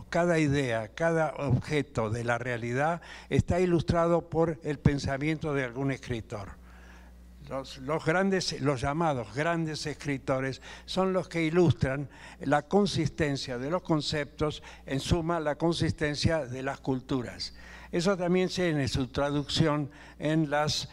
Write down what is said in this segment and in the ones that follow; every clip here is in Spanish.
cada idea, cada objeto de la realidad está ilustrado por el pensamiento de algún escritor. Los llamados grandes escritores son los que ilustran la consistencia de los conceptos, en suma la consistencia de las culturas. Eso también tiene su traducción en los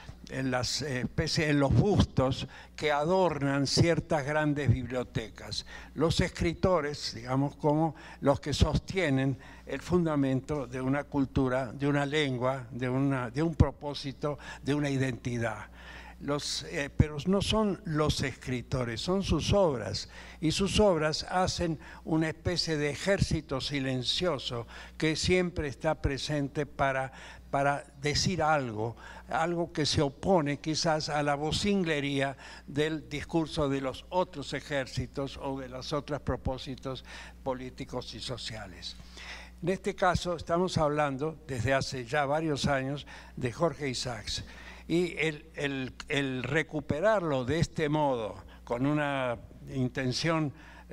bustos que adornan ciertas grandes bibliotecas. Los escritores, digamos, como los que sostienen el fundamento de una cultura, de una lengua, de un propósito, de una identidad. Pero no son los escritores, son sus obras, y sus obras hacen una especie de ejército silencioso que siempre está presente para decir algo que se opone quizás a la vocinglería del discurso de los otros ejércitos o de los otros propósitos políticos y sociales. En este caso estamos hablando desde hace ya varios años de Jorge Isaacs. Y el recuperarlo de este modo, con una intención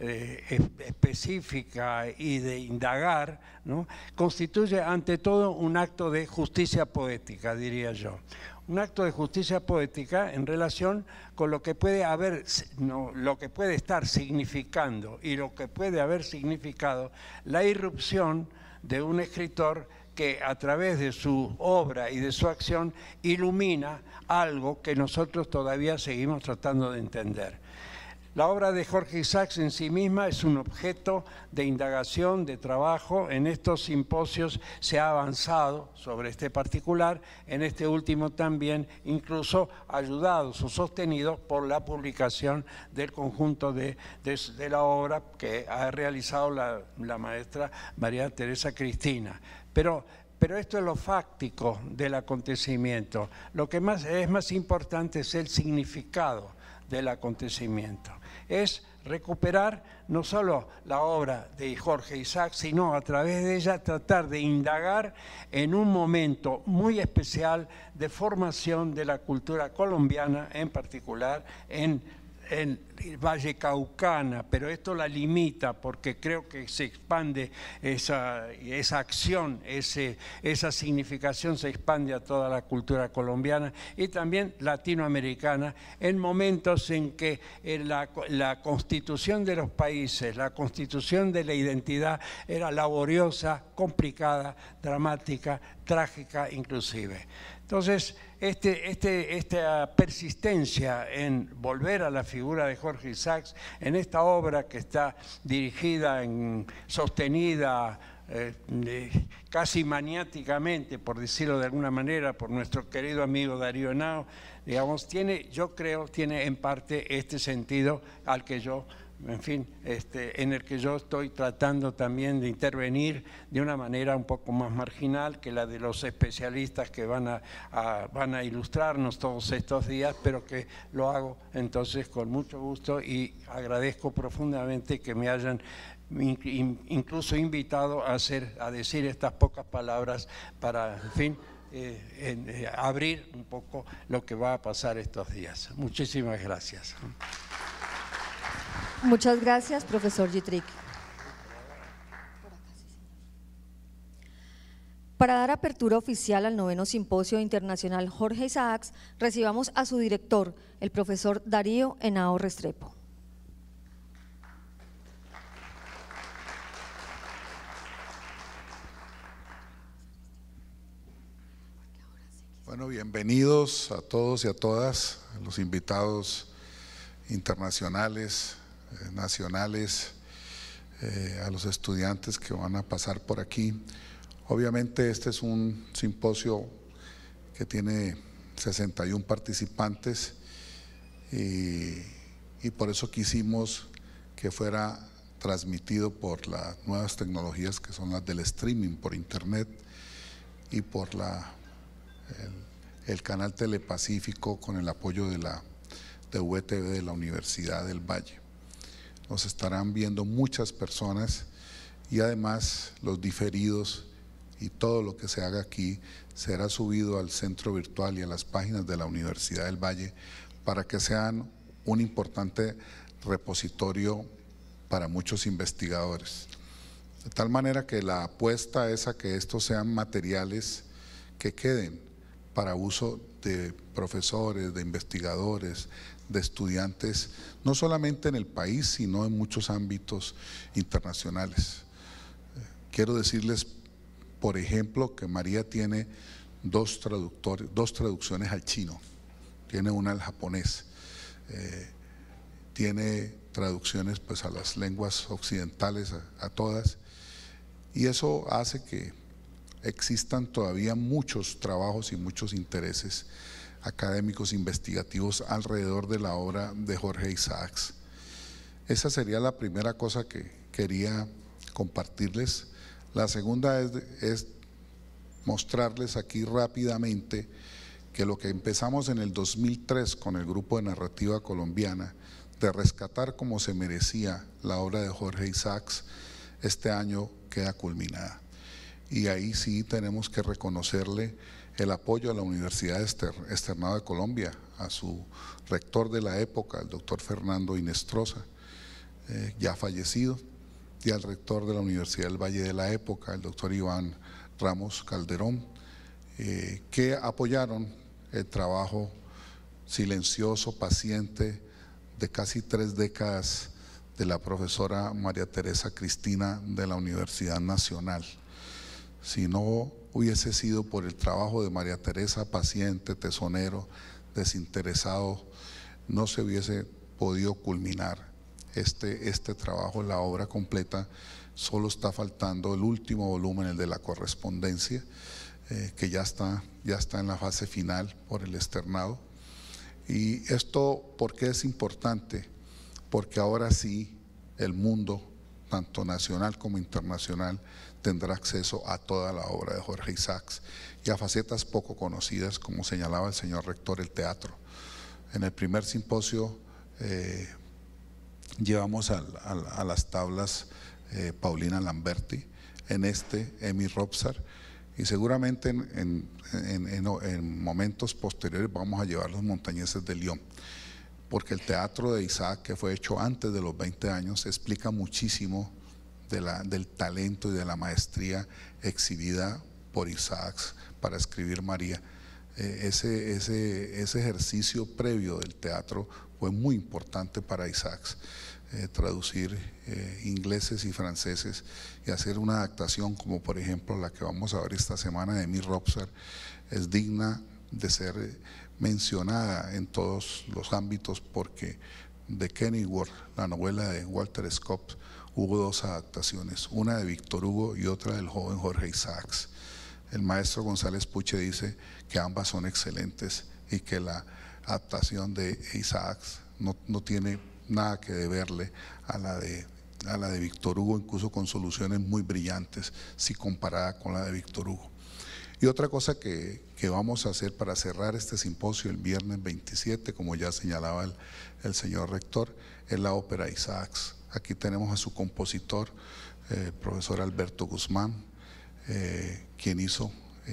específica y de indagar, ¿no?, constituye ante todo un acto de justicia poética, diría yo. Un acto de justicia poética en relación con lo que puede haber, no, lo que puede estar significando y lo que puede haber significado la irrupción de un escritor que a través de su obra y de su acción ilumina algo que nosotros todavía seguimos tratando de entender. La obra de Jorge Isaacs en sí misma es un objeto de indagación, de trabajo. En estos simposios se ha avanzado sobre este particular, en este último también, incluso ayudados o sostenidos por la publicación del conjunto de la obra que ha realizado la maestra María Teresa Cristina. Pero esto es lo fáctico del acontecimiento. Lo que es más importante es el significado del acontecimiento. Es recuperar no solo la obra de Jorge Isaacs, sino a través de ella tratar de indagar en un momento muy especial de formación de la cultura colombiana, en particular en vallecaucana, pero esto la limita porque creo que se expande esa acción, esa significación se expande a toda la cultura colombiana y también latinoamericana, en momentos en que la constitución de los países, la constitución de la identidad era laboriosa, complicada, dramática, trágica inclusive. Entonces, esta persistencia en volver a la figura de Jorge Isaacs, en esta obra que está dirigida, sostenida casi maniáticamente, por decirlo de alguna manera, por nuestro querido amigo Darío Henao, digamos, yo creo, tiene en parte este sentido al que yo, en fin, en el que yo estoy tratando también de intervenir de una manera un poco más marginal que la de los especialistas que van a ilustrarnos todos estos días, pero que lo hago entonces con mucho gusto y agradezco profundamente que me hayan incluso invitado a decir estas pocas palabras para, en fin, abrir un poco lo que va a pasar estos días. Muchísimas gracias. Muchas gracias, profesor Yitrick. Para dar apertura oficial al 9º Simposio Internacional Jorge Isaacs, recibamos a su director, el profesor Darío Henao Restrepo. Bueno, bienvenidos a todos y a todas, a los invitados internacionales, nacionales, a los estudiantes que van a pasar por aquí. Obviamente este es un simposio que tiene 61 participantes y por eso quisimos que fuera transmitido por las nuevas tecnologías que son las del streaming por internet y por el canal Telepacífico con el apoyo de UTV de la Universidad del Valle. Nos estarán viendo muchas personas y además los diferidos y todo lo que se haga aquí será subido al centro virtual y a las páginas de la Universidad del Valle para que sean un importante repositorio para muchos investigadores. De tal manera que la apuesta es a que estos sean materiales que queden para uso de profesores, de investigadores, de estudiantes, no solamente en el país, sino en muchos ámbitos internacionales. Quiero decirles, por ejemplo, que María tiene dos traducciones al chino, tiene una al japonés, tiene traducciones pues a las lenguas occidentales, a todas, y eso hace que existan todavía muchos trabajos y muchos intereses académicos investigativos alrededor de la obra de Jorge Isaacs. Esa sería la primera cosa que quería compartirles. La segunda es mostrarles aquí rápidamente que lo que empezamos en el 2003 con el Grupo de Narrativa Colombiana, de rescatar como se merecía la obra de Jorge Isaacs, este año queda culminada. Y ahí sí tenemos que reconocerle el apoyo a la Universidad Externado de Colombia, a su rector de la época, el doctor Fernando Inestrosa, ya fallecido, y al rector de la Universidad del Valle de la época, el doctor Iván Ramos Calderón, que apoyaron el trabajo silencioso, paciente, de casi 3 décadas de la profesora María Teresa Cristina de la Universidad Nacional. Si no hubiese sido por el trabajo de María Teresa, paciente, tesonero, desinteresado, no se hubiese podido culminar este trabajo, la obra completa. Solo está faltando el último volumen, el de la correspondencia, que ya está en la fase final por el externado. Y esto, ¿por qué es importante? Porque ahora sí el mundo, tanto nacional como internacional, tendrá acceso a toda la obra de Jorge Isaacs y a facetas poco conocidas, como señalaba el señor rector, el teatro. En el primer simposio llevamos a las tablas Paulina Lamberti, en Emi Robsar, y seguramente en momentos posteriores vamos a llevar los montañeses de Lyon, porque el teatro de Isaac, que fue hecho antes de los 20 años, explica muchísimo del talento y de la maestría exhibida por Isaacs para escribir María. Ese ejercicio previo del teatro fue muy importante para Isaacs. Traducir ingleses y franceses y hacer una adaptación como por ejemplo la que vamos a ver esta semana de Emi Robsar, es digna de ser mencionada en todos los ámbitos, porque de Kenilworth, la novela de Walter Scott, hubo 2 adaptaciones, una de Víctor Hugo y otra del joven Jorge Isaacs. El maestro González Puche dice que ambas son excelentes y que la adaptación de Isaacs no tiene nada que deberle a la de Víctor Hugo, incluso con soluciones muy brillantes si comparada con la de Víctor Hugo. Y otra cosa que vamos a hacer para cerrar este simposio el viernes 27, como ya señalaba el señor rector, es la ópera Isaacs. Aquí tenemos a su compositor, el profesor Alberto Guzmán, quien hizo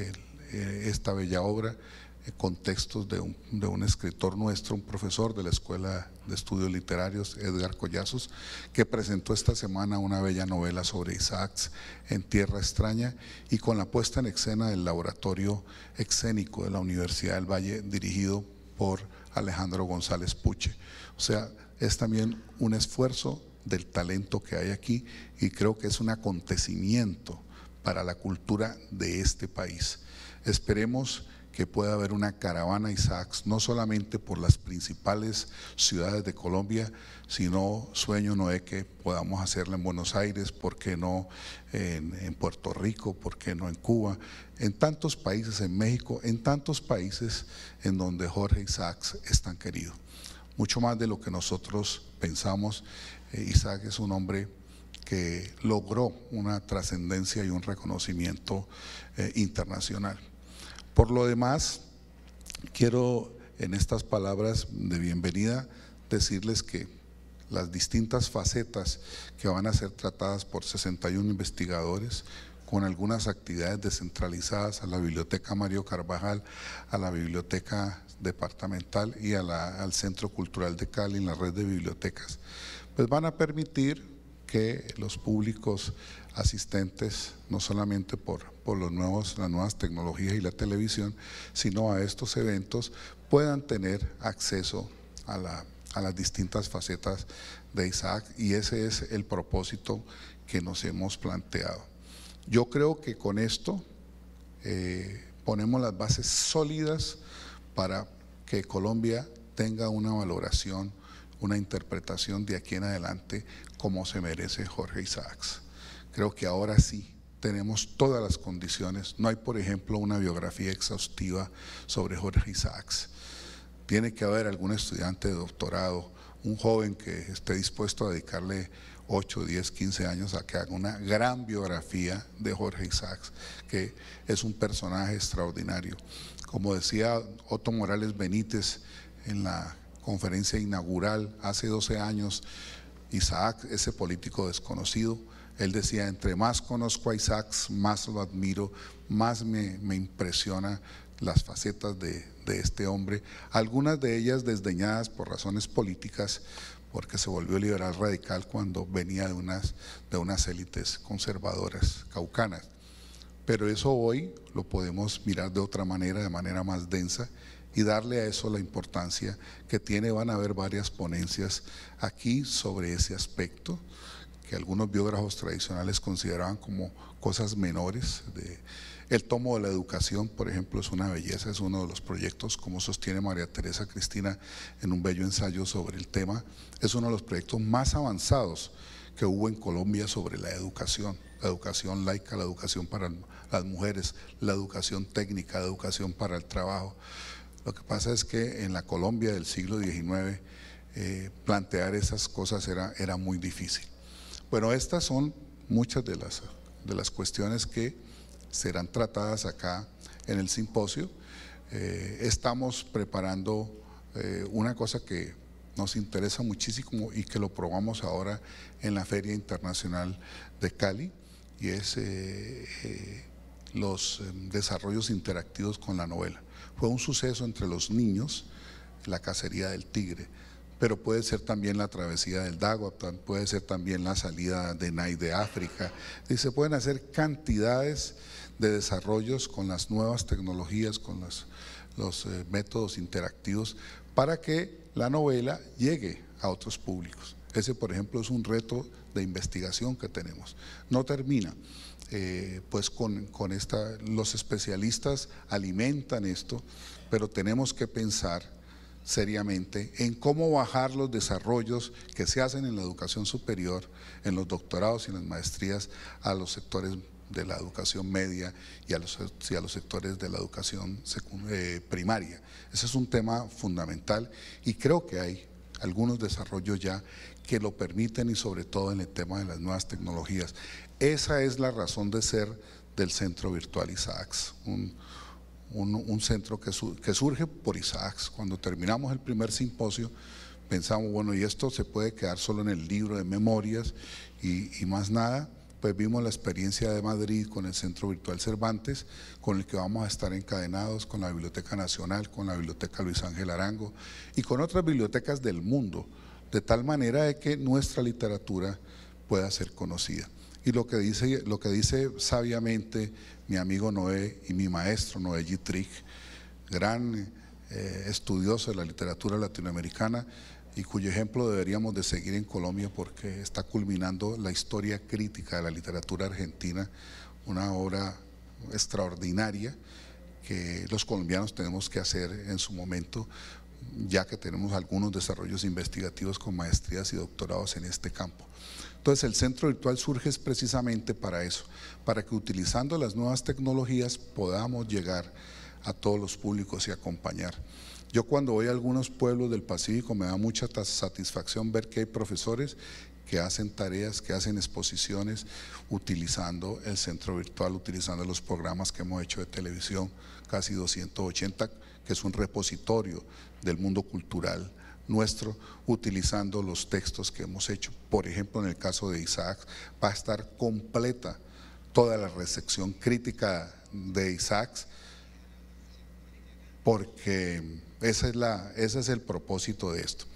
esta bella obra con textos de un escritor nuestro, un profesor de la Escuela de Estudios Literarios, Edgar Collazos, que presentó esta semana una bella novela sobre Isaacs en Tierra Extraña, y con la puesta en escena del Laboratorio Escénico de la Universidad del Valle, dirigido por Alejandro González Puche. O sea, es también un esfuerzo del talento que hay aquí, y creo que es un acontecimiento para la cultura de este país. Esperemos que pueda haber una caravana Isaacs, no solamente por las principales ciudades de Colombia, sino sueño Noé que podamos hacerla en Buenos Aires, ¿por qué no en Puerto Rico? ¿Por qué no en Cuba? En tantos países, en México, en tantos países en donde Jorge Isaacs es tan querido. Mucho más de lo que nosotros pensamos. Isaac es un hombre que logró una trascendencia y un reconocimiento internacional. Por lo demás, quiero en estas palabras de bienvenida decirles que las distintas facetas que van a ser tratadas por 61 investigadores, con algunas actividades descentralizadas a la Biblioteca Mario Carvajal, a la Biblioteca Departamental y al Centro Cultural de Cali, en la red de bibliotecas, pues van a permitir que los públicos asistentes, no solamente por las nuevas tecnologías y la televisión, sino a estos eventos puedan tener acceso a las distintas facetas de Isaac, y ese es el propósito que nos hemos planteado. Yo creo que con esto ponemos las bases sólidas para que Colombia tenga una valoración, una interpretación de aquí en adelante como se merece Jorge Isaacs. Creo que ahora sí tenemos todas las condiciones. No hay, por ejemplo, una biografía exhaustiva sobre Jorge Isaacs. Tiene que haber algún estudiante de doctorado, un joven que esté dispuesto a dedicarle 8, 10, 15 años a que haga una gran biografía de Jorge Isaacs, que es un personaje extraordinario. Como decía Otto Morales Benítez en la conferencia inaugural hace 12 años, Isaac, ese político desconocido, él decía: entre más conozco a Isaacs, más lo admiro, más me impresiona las facetas de este hombre, algunas de ellas desdeñadas por razones políticas, porque se volvió liberal radical cuando venía de unas élites conservadoras caucanas. Pero eso hoy lo podemos mirar de otra manera, de manera más densa, y darle a eso la importancia que tiene. Van a haber varias ponencias aquí sobre ese aspecto, que algunos biógrafos tradicionales consideraban como cosas menores. El tomo de la educación, por ejemplo, es una belleza, es uno de los proyectos, como sostiene María Teresa Cristina en un bello ensayo sobre el tema, es uno de los proyectos más avanzados que hubo en Colombia sobre la educación laica, la educación para las mujeres, la educación técnica, la educación para el trabajo. Lo que pasa es que en la Colombia del siglo XIX plantear esas cosas era muy difícil. Bueno, estas son muchas de las cuestiones que serán tratadas acá en el simposio. Estamos preparando una cosa que nos interesa muchísimo y que lo probamos ahora en la Feria Internacional de Cali, y es los desarrollos interactivos con la novela. Fue un suceso entre los niños, la cacería del tigre, pero puede ser también la travesía del Daguaptan, puede ser también la salida de Nai de África, y se pueden hacer cantidades de desarrollos con las nuevas tecnologías, con los métodos interactivos, para que la novela llegue a otros públicos. Ese, por ejemplo, es un reto de investigación que tenemos. No termina, pues con los especialistas alimentan esto, pero tenemos que pensar seriamente en cómo bajar los desarrollos que se hacen en la educación superior, en los doctorados y en las maestrías, a los sectores de la educación media y a los sectores de la educación primaria. Ese es un tema fundamental, y creo que hay algunos desarrollos ya que lo permiten, y sobre todo en el tema de las nuevas tecnologías. Esa es la razón de ser del Centro Virtual Isaacs, un centro que surge por Isaacs. Cuando terminamos el primer simposio pensamos, bueno, y esto se puede quedar solo en el libro de memorias y más nada. Pues vimos la experiencia de Madrid con el Centro Virtual Cervantes, con el que vamos a estar encadenados con la Biblioteca Nacional, con la Biblioteca Luis Ángel Arango y con otras bibliotecas del mundo, de tal manera de que nuestra literatura pueda ser conocida. Y lo que dice sabiamente mi amigo Noé y mi maestro Noé Gittrich, gran estudioso de la literatura latinoamericana, y cuyo ejemplo deberíamos de seguir en Colombia, porque está culminando la historia crítica de la literatura argentina, una obra extraordinaria que los colombianos tenemos que hacer en su momento, ya que tenemos algunos desarrollos investigativos con maestrías y doctorados en este campo. Entonces el Centro Virtual surge precisamente para eso, para que utilizando las nuevas tecnologías podamos llegar a todos los públicos y acompañar. Yo cuando voy a algunos pueblos del Pacífico me da mucha satisfacción ver que hay profesores que hacen tareas, que hacen exposiciones utilizando el centro virtual, utilizando los programas que hemos hecho de televisión, casi 280, que es un repositorio del mundo cultural nuestro, utilizando los textos que hemos hecho. Por ejemplo, en el caso de Isaac, va a estar completa toda la recepción crítica de Isaac, porque ese es el propósito de esto.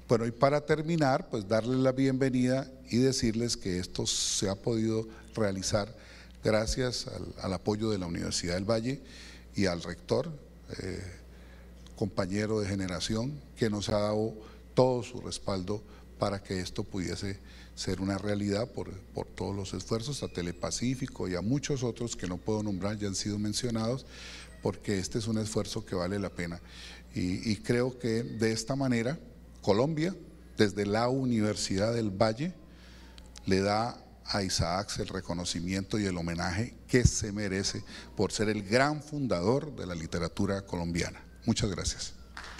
Bueno, y para terminar, pues darles la bienvenida y decirles que esto se ha podido realizar gracias al apoyo de la Universidad del Valle y al rector, compañero de generación, que nos ha dado todo su respaldo para que esto pudiese ser una realidad por todos los esfuerzos, a Telepacífico y a muchos otros que no puedo nombrar, ya han sido mencionados, porque este es un esfuerzo que vale la pena. Y creo que de esta manera Colombia, desde la Universidad del Valle, le da a Isaacs el reconocimiento y el homenaje que se merece por ser el gran fundador de la literatura colombiana. Muchas gracias.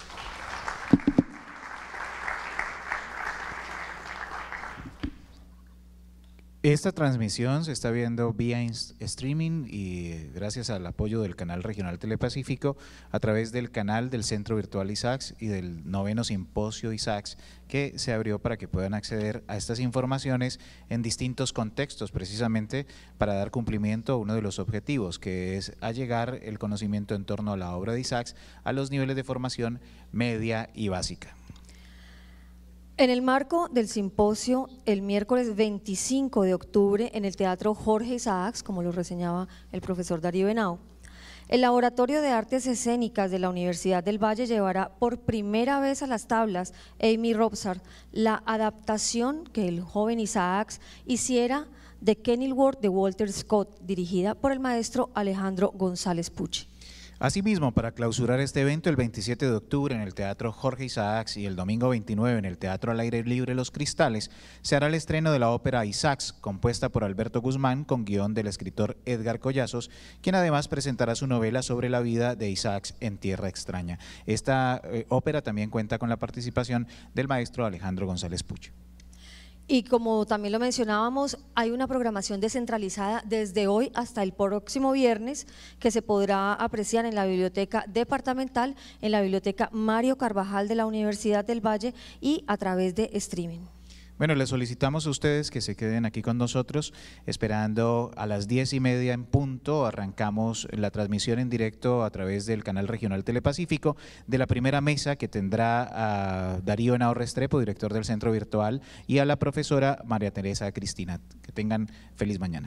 Esta transmisión se está viendo vía streaming y gracias al apoyo del canal regional Telepacífico a través del canal del Centro Virtual Isaacs y del 9º Simposio Isaacs, que se abrió para que puedan acceder a estas informaciones en distintos contextos, precisamente para dar cumplimiento a uno de los objetivos, que es allegar el conocimiento en torno a la obra de Isaacs a los niveles de formación media y básica. En el marco del simposio, el miércoles 25 de octubre, en el Teatro Jorge Isaacs, como lo reseñaba el profesor Darío Henao, el Laboratorio de Artes Escénicas de la Universidad del Valle llevará por primera vez a las tablas Amy Robsart la adaptación que el joven Isaacs hiciera de Kenilworth de Walter Scott, dirigida por el maestro Alejandro González Pucci. Asimismo, para clausurar este evento, el 27 de octubre en el Teatro Jorge Isaacs y el domingo 29 en el Teatro al Aire Libre Los Cristales, se hará el estreno de la ópera Isaacs, compuesta por Alberto Guzmán, con guión del escritor Edgar Collazos, quien además presentará su novela sobre la vida de Isaacs en Tierra Extraña. Esta ópera también cuenta con la participación del maestro Alejandro González Pucci. Y como también lo mencionábamos, hay una programación descentralizada desde hoy hasta el próximo viernes que se podrá apreciar en la Biblioteca Departamental, en la Biblioteca Mario Carvajal de la Universidad del Valle y a través de streaming. Bueno, les solicitamos a ustedes que se queden aquí con nosotros, esperando a las 10:30 en punto. Arrancamos la transmisión en directo a través del canal regional Telepacífico de la primera mesa que tendrá a Darío Henao Restrepo, director del Centro Virtual, y a la profesora María Teresa Cristina. Que tengan feliz mañana.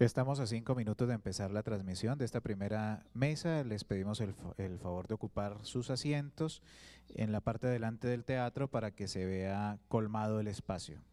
Estamos a 5 minutos de empezar la transmisión de esta primera mesa. Les pedimos el favor de ocupar sus asientos en la parte delante del teatro para que se vea colmado el espacio.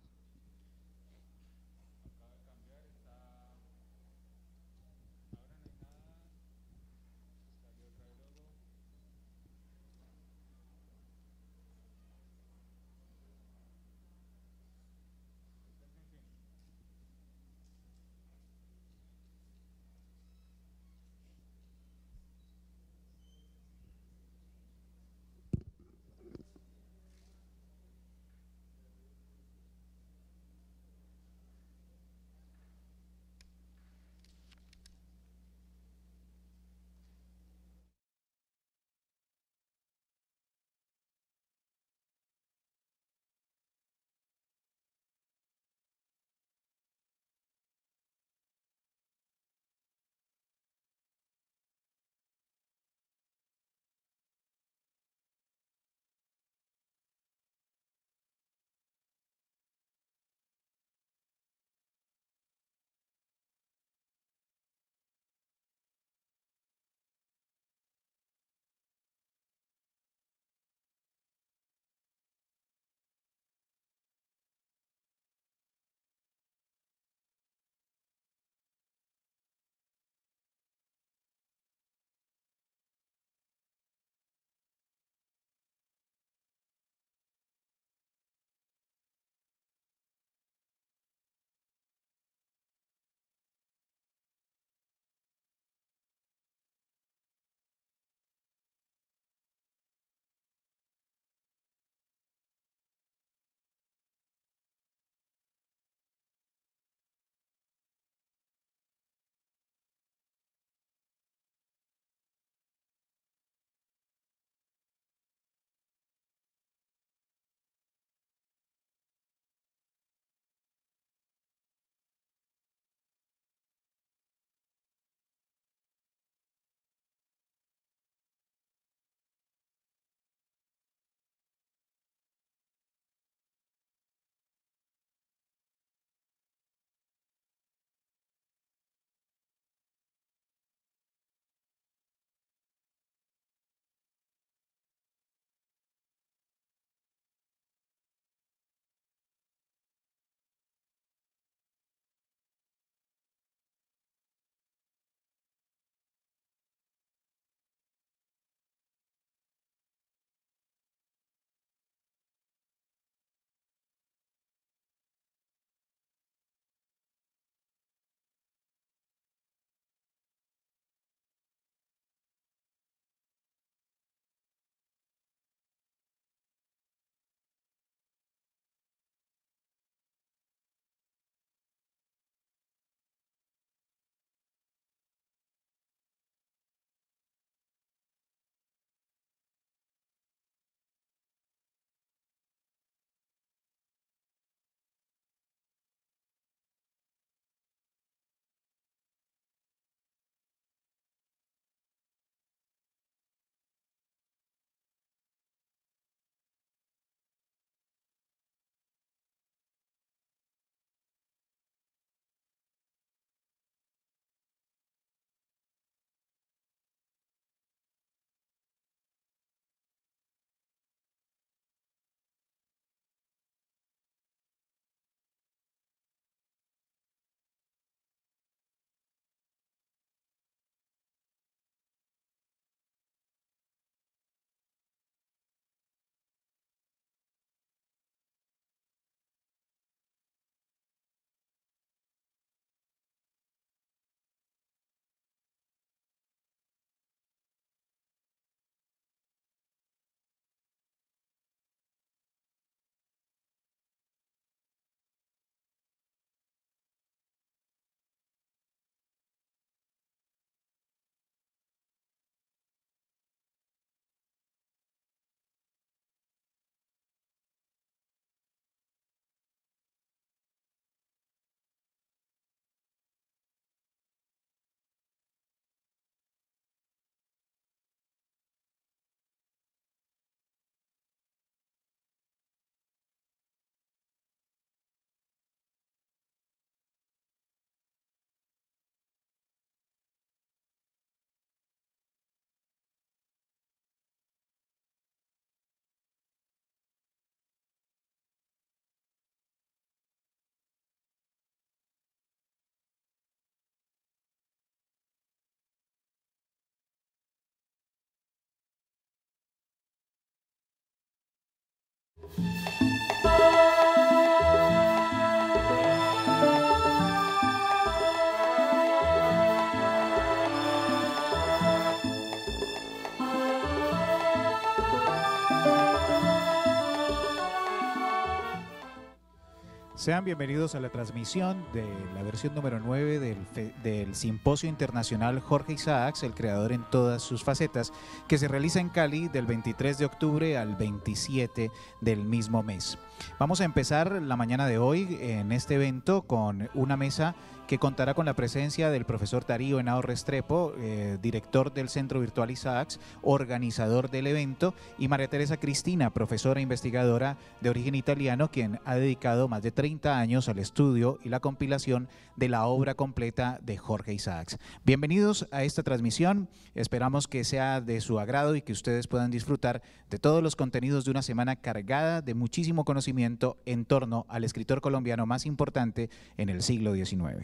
Sean bienvenidos a la transmisión de la versión número 9 del Simposio Internacional Jorge Isaacs, el creador en todas sus facetas, que se realiza en Cali del 23 de octubre al 27 del mismo mes. Vamos a empezar la mañana de hoy en este evento con una mesa que contará con la presencia del profesor Darío Henao Restrepo, director del Centro Virtual Isaacs, organizador del evento, y María Teresa Cristina, profesora e investigadora de origen italiano, quien ha dedicado más de 30 años al estudio y la compilación de la obra completa de Jorge Isaacs. Bienvenidos a esta transmisión, esperamos que sea de su agrado y que ustedes puedan disfrutar de todos los contenidos de una semana cargada de muchísimo conocimiento en torno al escritor colombiano más importante en el siglo XIX.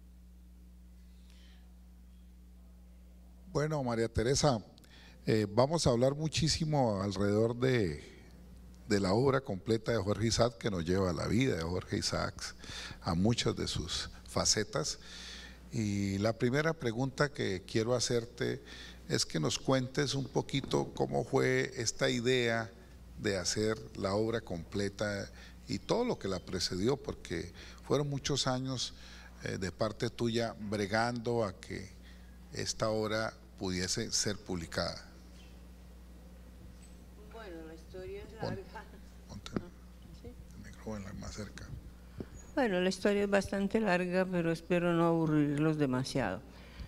Bueno, María Teresa, vamos a hablar muchísimo alrededor de la obra completa de Jorge Isaacs, que nos lleva a la vida de Jorge Isaacs, a muchas de sus facetas. Y la primera pregunta que quiero hacerte es que nos cuentes un poquito cómo fue esta idea de hacer la obra completa y todo lo que la precedió, porque fueron muchos años de parte tuya bregando a que esta obra pudiese ser publicada. Bueno, la historia es larga. Ponte ¿Sí? el micrófono más cerca. Bueno, la historia es bastante larga, pero espero no aburrirlos demasiado.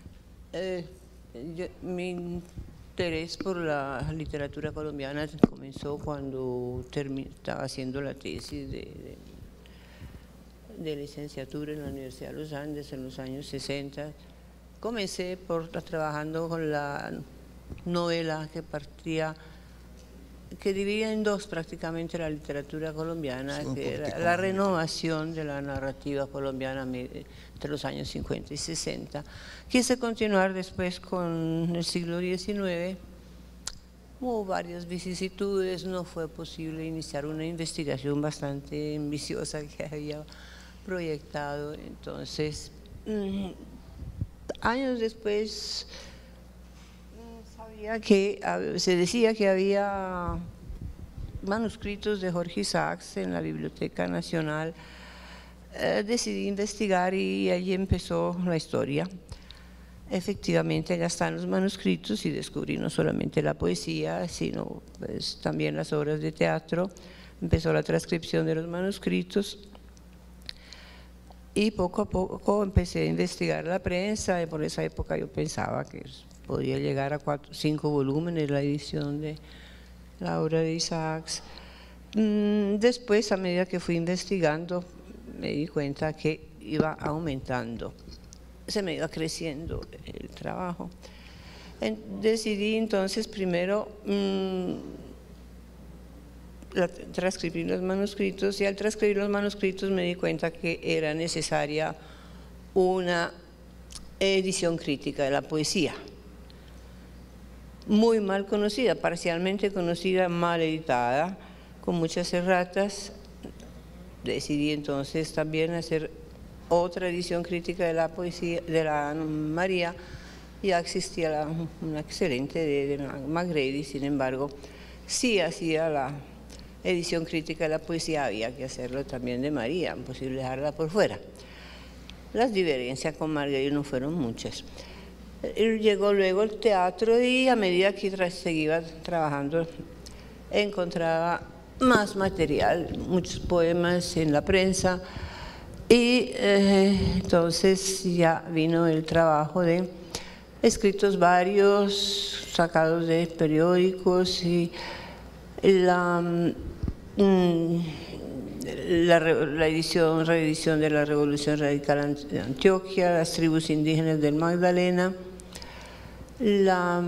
Mi interés por la literatura colombiana comenzó cuando estaba haciendo la tesis de licenciatura en la Universidad de los Andes en los años 60. Comencé trabajando con la novela que dividía en dos prácticamente la literatura colombiana, que era la renovación de la narrativa colombiana entre los años 50 y 60. Quise continuar después con el siglo XIX. Hubo varias vicisitudes, no fue posible iniciar una investigación bastante ambiciosa que había proyectado. Entonces, años después se decía que había manuscritos de Jorge Isaacs en la Biblioteca Nacional. Decidí investigar y allí empezó la historia. Efectivamente, allá están los manuscritos y descubrí no solamente la poesía, sino pues, también las obras de teatro. Empezó la transcripción de los manuscritos. Y poco a poco empecé a investigar la prensa, y por esa época yo pensaba que podía llegar a 4 o 5 volúmenes la edición de la obra de Isaacs. Después, a medida que fui investigando, me di cuenta que iba aumentando, se me iba creciendo el trabajo. Decidí entonces primero transcribir los manuscritos, y al transcribir los manuscritos me di cuenta que era necesaria una edición crítica de la poesía, muy mal conocida, parcialmente conocida, mal editada, con muchas erratas. Decidí entonces también hacer otra edición crítica de la poesía de la María. Ya existía una excelente de Magredi, sin embargo, sí hacía la edición crítica de la poesía, había que hacerlo también de María, imposible dejarla por fuera. Las diferencias con Marguerite no fueron muchas. Llegó luego el teatro y a medida que seguía trabajando encontraba más material, muchos poemas en la prensa, y entonces ya vino el trabajo de escritos varios, sacados de periódicos, y la reedición de la Revolución Radical de Antioquia, las tribus indígenas del Magdalena, la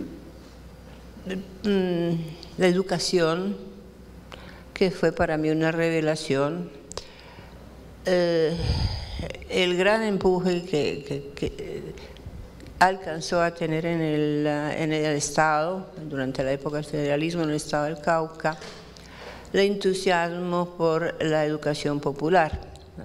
educación, que fue para mí una revelación, el gran empuje que alcanzó a tener en el Estado, durante la época del federalismo en el Estado del Cauca, el entusiasmo por la educación popular,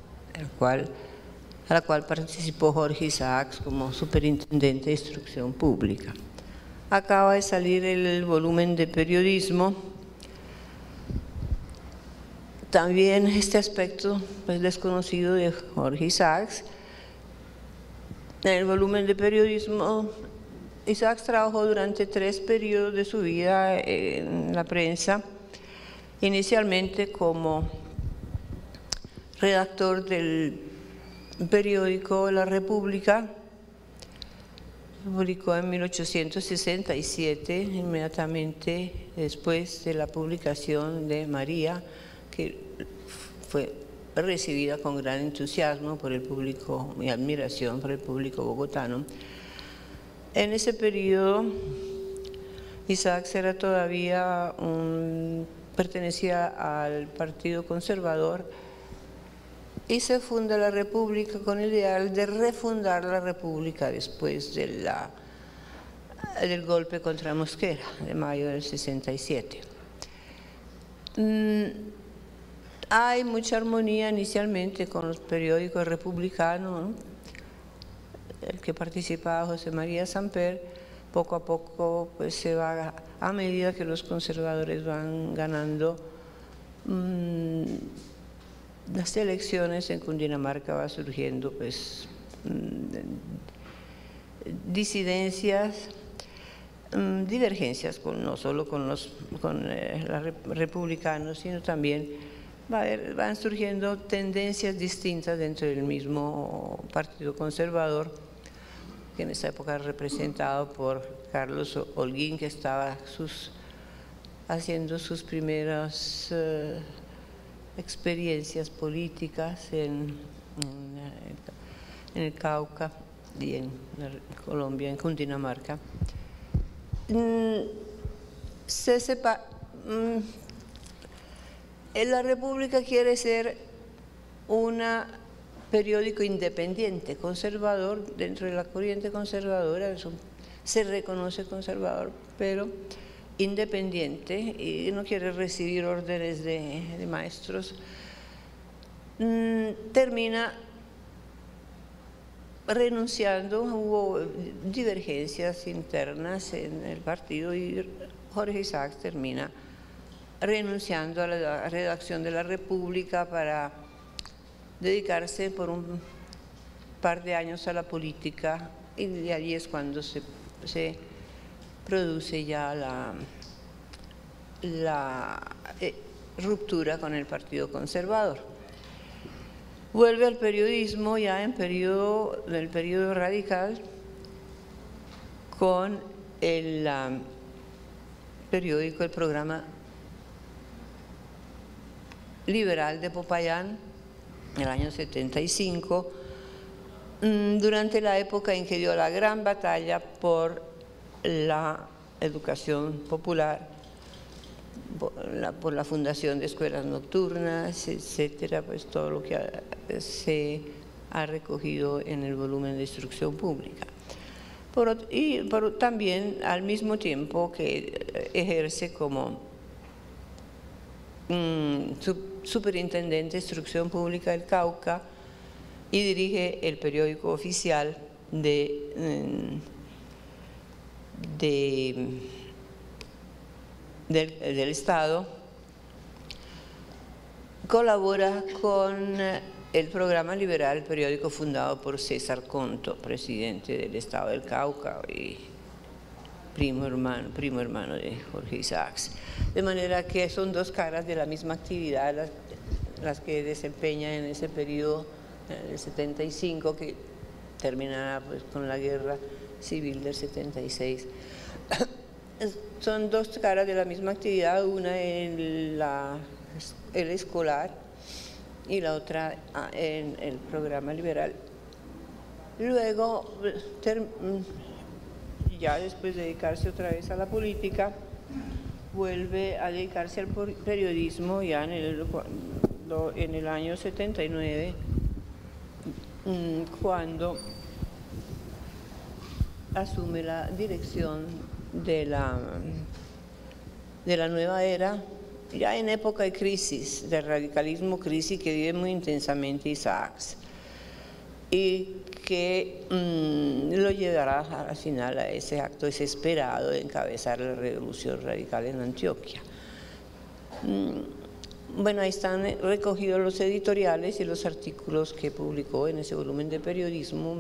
a la cual participó Jorge Isaacs como superintendente de instrucción pública. Acaba de salir el volumen de periodismo También este aspecto pues, desconocido de Jorge Isaacs. En el volumen de periodismo, Isaacs trabajó durante 3 periodos de su vida en la prensa, inicialmente como redactor del periódico La República. Publicó en 1867, inmediatamente después de la publicación de María, que fue recibida con gran entusiasmo por el público y admiración por el público bogotano. En ese periodo, Isaacs era todavía pertenecía al Partido Conservador y se funda la República con el ideal de refundar la República después de del golpe contra Mosquera de mayo del 67. Hay mucha armonía inicialmente con los periódicos republicanos, ¿no? El que participaba José María Samper. Poco a poco pues se va, a medida que los conservadores van ganando las elecciones en Cundinamarca, va surgiendo pues disidencias, divergencias no solo con los republicanos, sino también van surgiendo tendencias distintas dentro del mismo Partido Conservador, que en esa época era representado por Carlos Holguín, que estaba haciendo sus primeras experiencias políticas en el Cauca y en Colombia, en Cundinamarca. La República quiere ser un periódico independiente, conservador, dentro de la corriente conservadora, se reconoce conservador, pero independiente, y no quiere recibir órdenes de maestros. Termina renunciando, hubo divergencias internas en el partido y Jorge Isaacs termina renunciando a la redacción de La República para dedicarse por un par de años a la política, y de allí es cuando se produce ya la ruptura con el Partido Conservador. Vuelve al periodismo ya en el periodo radical con el periódico, el programa liberal de Popayán, en el año 75, durante la época en que dio la gran batalla por la educación popular, por la fundación de escuelas nocturnas, etcétera, pues todo lo que se ha recogido en el volumen de instrucción pública. También al mismo tiempo que ejerce como superintendente de instrucción pública del Cauca y dirige el periódico oficial del Estado, colabora con el programa liberal, el periódico fundado por César Conto, presidente del Estado del Cauca y primo hermano de Jorge Isaacs. De manera que son dos caras de la misma actividad las que desempeña en ese periodo del 75, que terminará pues con la guerra civil del 76. Son dos caras de la misma actividad, una en el escolar y la otra en el programa liberal. Luego, ya después de dedicarse otra vez a la política, vuelve a dedicarse al periodismo ya en el año 79, cuando asume la dirección de la nueva era, ya en época de crisis, de radicalismo, crisis que vive muy intensamente Isaacs, y que lo llevará al final a ese acto desesperado de encabezar la revolución radical en Antioquia. Bueno, ahí están recogidos los editoriales y los artículos que publicó en ese volumen de periodismo.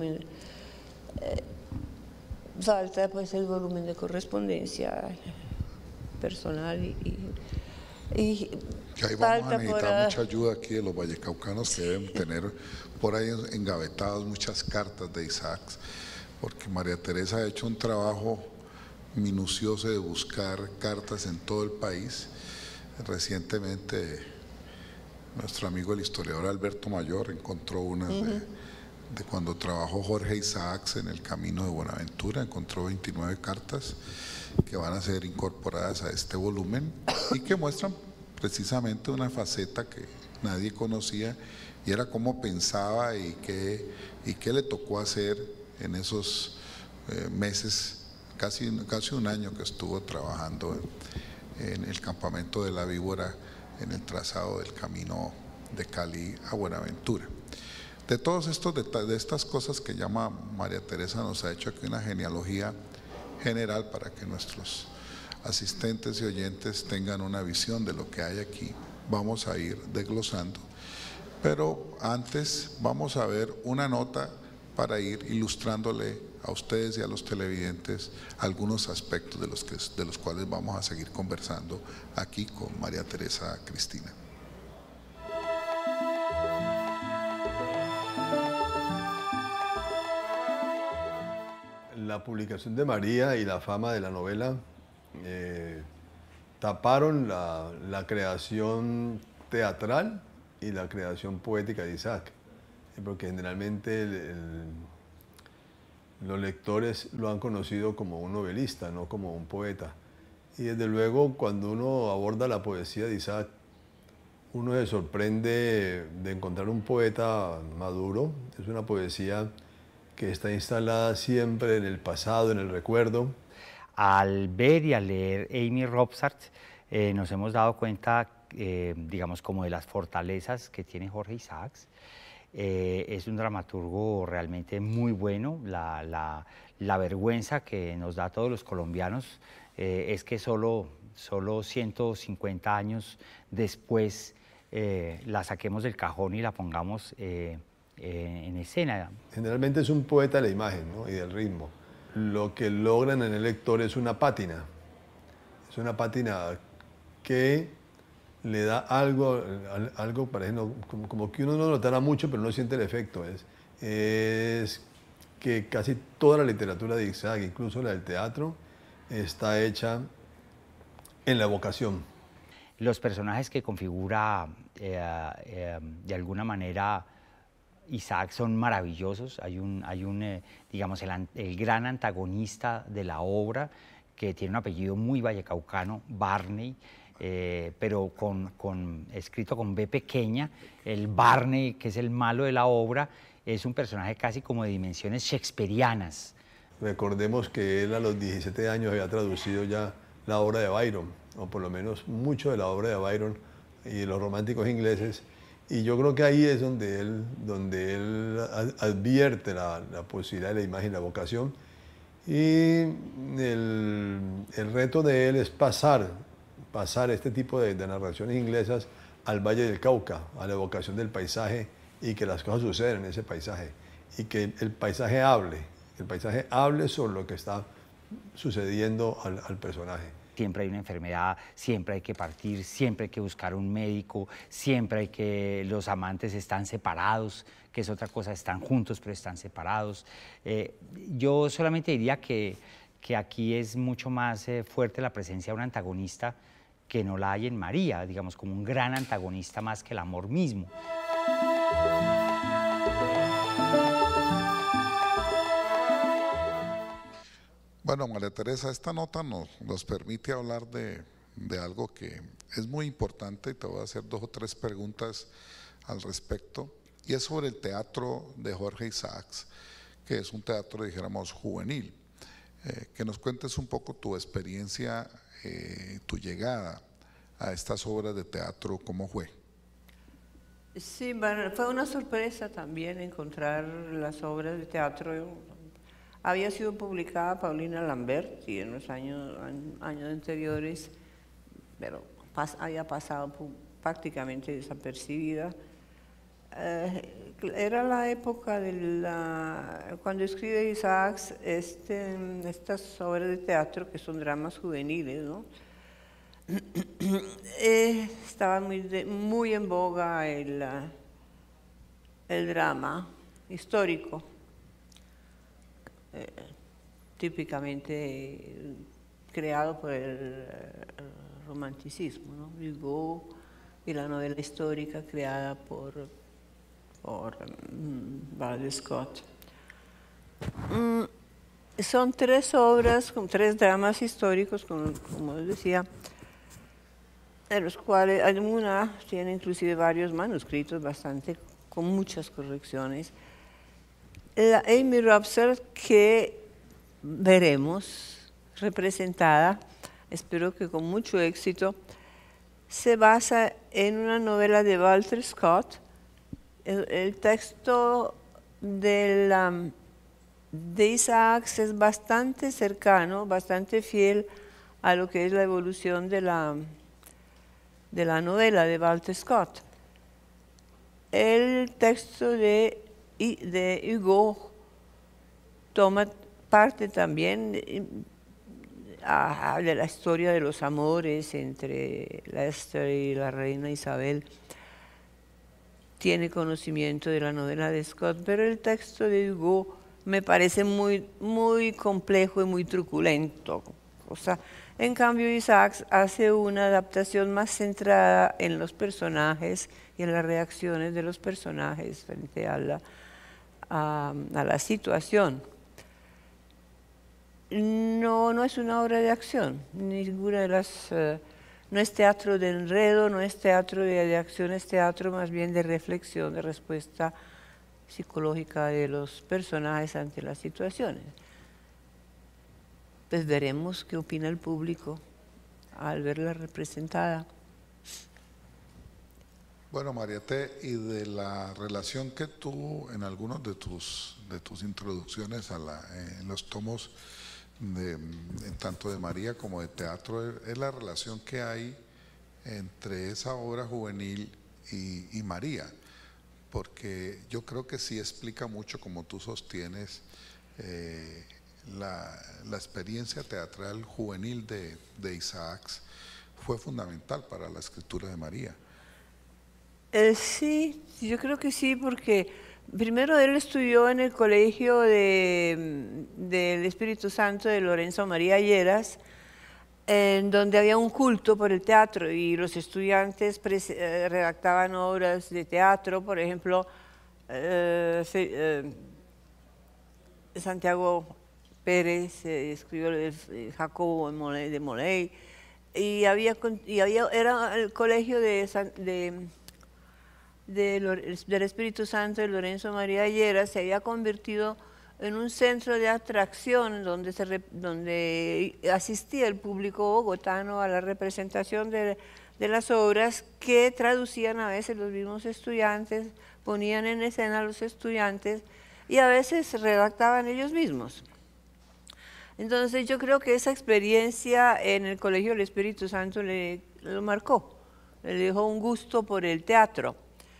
Falta pues el volumen de correspondencia personal y que ahí vamos a necesitar mucha ayuda aquí de los vallecaucanos, que deben tener por ahí engavetadas muchas cartas de Isaacs, porque María Teresa ha hecho un trabajo minucioso de buscar cartas en todo el país. Recientemente nuestro amigo el historiador Alberto Mayor encontró unas de cuando trabajó Jorge Isaacs en el Camino de Buenaventura, encontró 29 cartas que van a ser incorporadas a este volumen y que muestran precisamente una faceta que nadie conocía, y era cómo pensaba y qué le tocó hacer en esos meses, casi un año que estuvo trabajando en el campamento de la Víbora, en el trazado del camino de Cali a Buenaventura. De todos estos detalles, de estas cosas que llama María Teresa, nos ha hecho aquí una genealogía general para que nuestros asistentes y oyentes tengan una visión de lo que hay aquí. Vamos a ir desglosando, pero antes vamos a ver una nota para ir ilustrándole a ustedes y a los televidentes algunos aspectos de los cuales vamos a seguir conversando aquí con María Teresa Cristina. La publicación de María y la fama de la novela taparon la creación teatral y la creación poética de Isaac, porque generalmente los lectores lo han conocido como un novelista, no como un poeta. Y desde luego, cuando uno aborda la poesía de Isaac, uno se sorprende de encontrar un poeta maduro. Es una poesía que está instalada siempre en el pasado, en el recuerdo. Al ver y al leer Amy Robsart, nos hemos dado cuenta, digamos, como de las fortalezas que tiene Jorge Isaacs. Es un dramaturgo realmente muy bueno. La vergüenza que nos da a todos los colombianos es que solo 150 años después la saquemos del cajón y la pongamos en escena. Generalmente es un poeta de la imagen, ¿no? Y del ritmo. Lo que logran en el lector es una pátina. Es una pátina que le da algo parece, como que uno no notará mucho, pero no siente el efecto. Es que casi toda la literatura de Isaac, incluso la del teatro, está hecha en la evocación. Los personajes que configura de alguna manera Isaac son maravillosos. Hay un digamos, el gran antagonista de la obra, que tiene un apellido muy vallecaucano, Barney, pero escrito con B pequeña. El Barney, que es el malo de la obra, es un personaje casi como de dimensiones shakespearianas. Recordemos que él a los 17 años había traducido ya la obra de Byron, o por lo menos mucho de la obra de Byron y de los románticos ingleses, y yo creo que ahí es donde él advierte la posibilidad de la imagen y la vocación, y el reto de él es pasar este tipo de narraciones inglesas al Valle del Cauca, a la evocación del paisaje, y que las cosas sucedan en ese paisaje, y que el paisaje hable sobre lo que está sucediendo al personaje. Siempre hay una enfermedad, siempre hay que partir, siempre hay que buscar un médico, siempre hay que... Los amantes están separados, que es otra cosa, están juntos pero están separados. Yo solamente diría que aquí es mucho más fuerte la presencia de un antagonista que no la hay en María, digamos, como un gran antagonista más que el amor mismo. Bueno, María Teresa, esta nota nos permite hablar de algo que es muy importante, y te voy a hacer 2 o 3 preguntas al respecto, y es sobre el teatro de Jorge Isaacs, que es un teatro, dijéramos, juvenil. Que nos cuentes un poco tu experiencia, tu llegada a estas obras de teatro, ¿cómo fue? Sí, bueno, fue una sorpresa también encontrar las obras de teatro. Había sido publicada Paulina Lamberti en los años anteriores, pero había pasado prácticamente desapercibida. Era la época cuando escribe Isaacs estas obras de teatro que son dramas juveniles, ¿no? Estaba muy en boga el drama histórico, típicamente creado por el romanticismo, ¿no? Hugo y la novela histórica creada por Walter Scott. Son 3 obras, con 3 dramas históricos, como decía, de los cuales alguna tiene inclusive varios manuscritos con muchas correcciones. La Amy Robsart, que veremos representada, espero que con mucho éxito, se basa en una novela de Walter Scott. El texto de Isaacs es bastante cercano, bastante fiel a lo que es la evolución de la novela de Walter Scott. El texto de Hugo toma parte también de la historia de los amores entre Leicester y la reina Isabel. Tiene conocimiento de la novela de Scott, pero el texto de Hugo me parece muy, muy complejo y muy truculento. En cambio, Isaacs hace una adaptación más centrada en los personajes y en las reacciones de los personajes frente a la situación. No es una obra de acción, ninguna de las... no es teatro de enredo, no es teatro de acción, es teatro más bien de reflexión, de respuesta psicológica de los personajes ante las situaciones. Pues veremos qué opina el público al verla representada. Bueno, Mariate, y de la relación que tú en algunos de tus introducciones en los tomos tanto de María como de teatro, es la relación que hay entre esa obra juvenil y María, porque yo creo que sí explica mucho, como tú sostienes, la experiencia teatral juvenil de Isaacs fue fundamental para la escritura de María. Sí, yo creo que sí, porque primero él estudió en el colegio del Espíritu Santo de Lorenzo María Lleras, en donde había un culto por el teatro y los estudiantes redactaban obras de teatro. Por ejemplo, Santiago Pérez escribió Jacobo de Molay, y era el colegio del Espíritu Santo de Lorenzo María Lleras, se había convertido en un centro de atracción donde asistía el público bogotano a la representación de las obras, que traducían a veces los mismos estudiantes, ponían en escena a los estudiantes y a veces redactaban ellos mismos. Entonces yo creo que esa experiencia en el Colegio del Espíritu Santo lo marcó, le dejó un gusto por el teatro.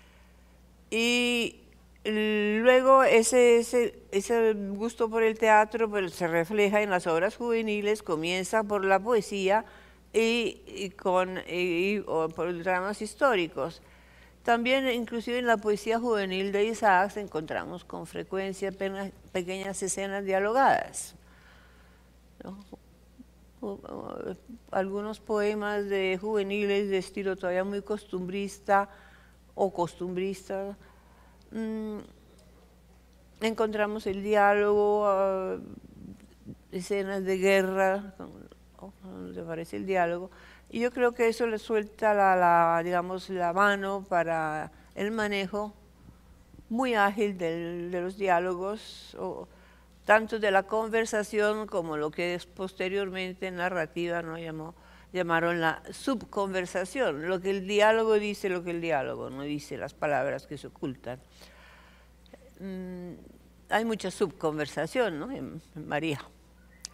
Y luego ese gusto por el teatro pues, se refleja en las obras juveniles, comienza por la poesía y por dramas históricos. También, inclusive en la poesía juvenil de Isaacs, encontramos con frecuencia pequeñas escenas dialogadas, ¿no? Algunos poemas juveniles de estilo todavía muy costumbrista, encontramos el diálogo, escenas de guerra, donde aparece el diálogo, y yo creo que eso le suelta digamos, la mano para el manejo muy ágil de los diálogos, tanto de la conversación como lo que es posteriormente en narrativa, ¿no? Llamaron la subconversación, lo que el diálogo dice, lo que el diálogo no dice, las palabras que se ocultan. Hay mucha subconversación, ¿no? en María.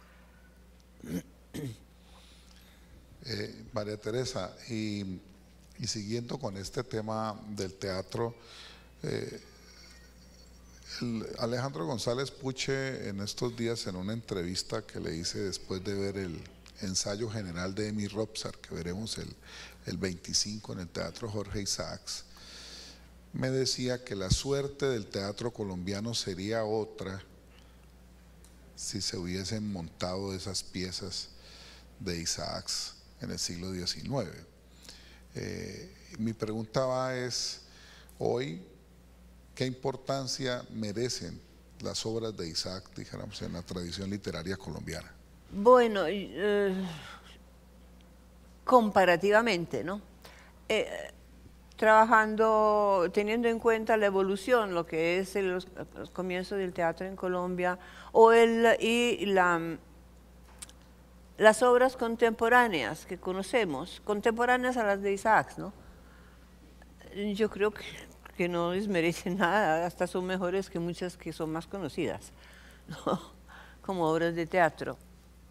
María Teresa, y Y siguiendo con este tema del teatro, Alejandro González Puche en estos días en una entrevista que le hice después de ver el ensayo general de Emmy Robsart, que veremos el 25 en el Teatro Jorge Isaacs, me decía que la suerte del teatro colombiano sería otra si se hubiesen montado esas piezas de Isaacs en el siglo XIX. Mi pregunta es, hoy, ¿qué importancia merecen las obras de Isaac, dijéramos, en la tradición literaria colombiana? Bueno, comparativamente, ¿no? Trabajando, teniendo en cuenta la evolución, lo que es los comienzos del teatro en Colombia, las obras contemporáneas que conocemos, contemporáneas a las de Isaac, ¿no? Yo creo que no desmerecen nada, hasta son mejores que muchas que son más conocidas, ¿no? Como obras de teatro.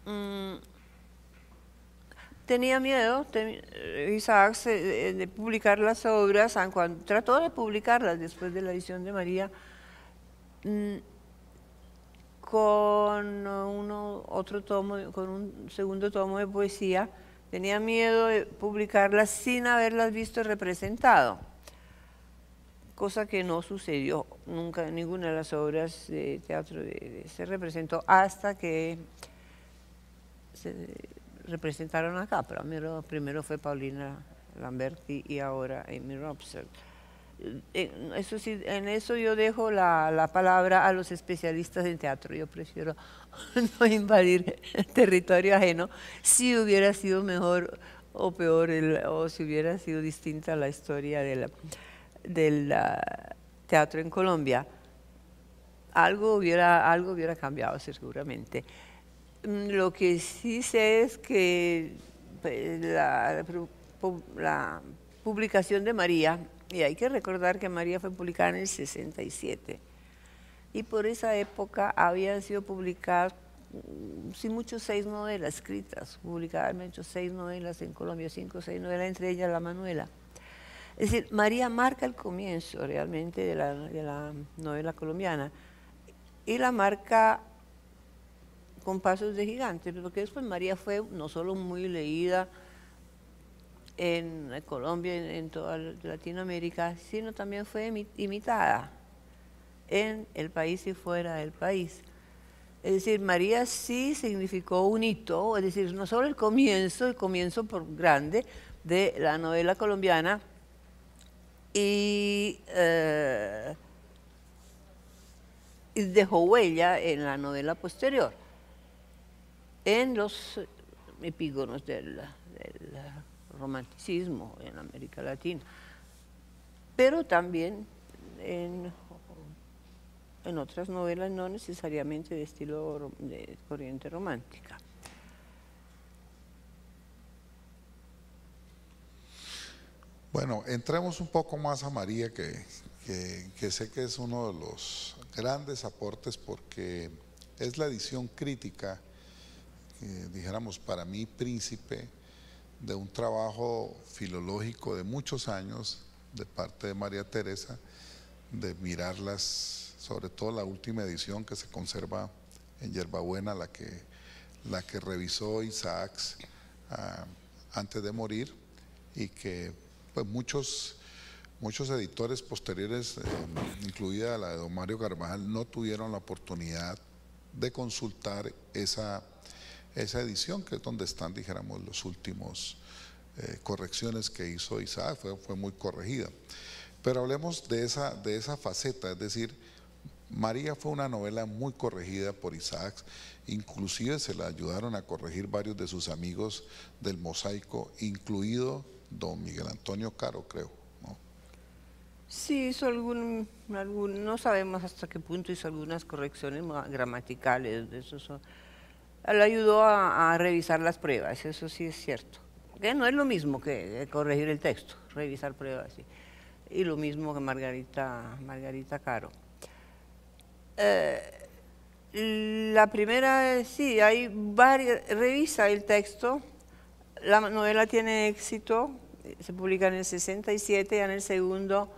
Tenía miedo, Isaac, de publicar las obras, cuando trató de publicarlas después de la edición de María, con otro tomo, con un segundo tomo de poesía. Tenía miedo de publicarlas sin haberlas visto representado, cosa que no sucedió. Nunca ninguna de las obras de teatro se representó hasta que se representaron acá. Primero fue Paulina Lamberti y ahora Emmy Robsart. Eso sí, en eso yo dejo la palabra a los especialistas en teatro. Yo prefiero no invadir el territorio ajeno. Si hubiera sido mejor o peor, o si hubiera sido distinta la historia del teatro en Colombia, algo hubiera cambiado seguramente. Lo que sí sé es que la publicación de María, y hay que recordar que María fue publicada en el 67, y por esa época habían sido publicadas, sí, 6 novelas escritas, publicadas, me han hecho 6 novelas en Colombia, 5 o 6 novelas, entre ellas La Manuela. Es decir, María marca el comienzo realmente de la novela colombiana, y la marca con pasos de gigante, porque después María fue no solo muy leída en Colombia, en toda Latinoamérica, sino también fue imitada en el país y fuera del país. Es decir, María sí significó un hito, es decir, no solo el comienzo por grande de la novela colombiana, y dejó huella en la novela posterior, en los epígonos del romanticismo en América Latina, pero también en otras novelas no necesariamente de estilo de corriente romántica. Bueno, entremos un poco más a María, que sé que es uno de los grandes aportes, porque es la edición crítica, dijéramos para mí, príncipe, de un trabajo filológico de muchos años de parte de María Teresa, de mirarlas, sobre todo la última edición que se conserva en Yerbabuena, la que revisó Isaacs antes de morir, y que pues muchos editores posteriores, incluida la de don Mario Carvajal, no tuvieron la oportunidad de consultar esa edición, que es donde están, dijéramos, los últimos correcciones que hizo Isaac. Fue muy corregida. Pero hablemos de esa faceta, es decir, María fue una novela muy corregida por Isaac, inclusive se la ayudaron a corregir varios de sus amigos del Mosaico, incluido don Miguel Antonio Caro, creo, ¿no? Sí, hizo no sabemos hasta qué punto hizo algunas correcciones gramaticales, le ayudó a revisar las pruebas, eso sí es cierto, que no es lo mismo que corregir el texto, revisar pruebas, sí. Y lo mismo que Margarita Caro. La primera, sí, hay varias, revisa el texto, la novela tiene éxito, se publica en el 67, ya en el segundo,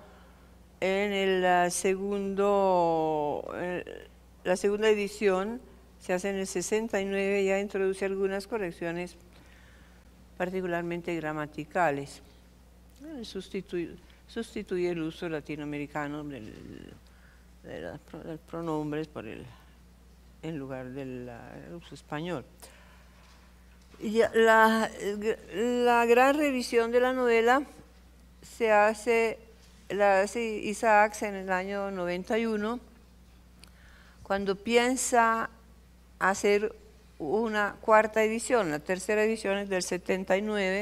la segunda edición se hace en el 69, ya introduce algunas correcciones particularmente gramaticales. Sustituye el uso latinoamericano de los pronombres en lugar del uso español. Y la gran revisión de la novela la hace Isaacs en el año 91, cuando piensa hacer una cuarta edición. La tercera edición es del 79,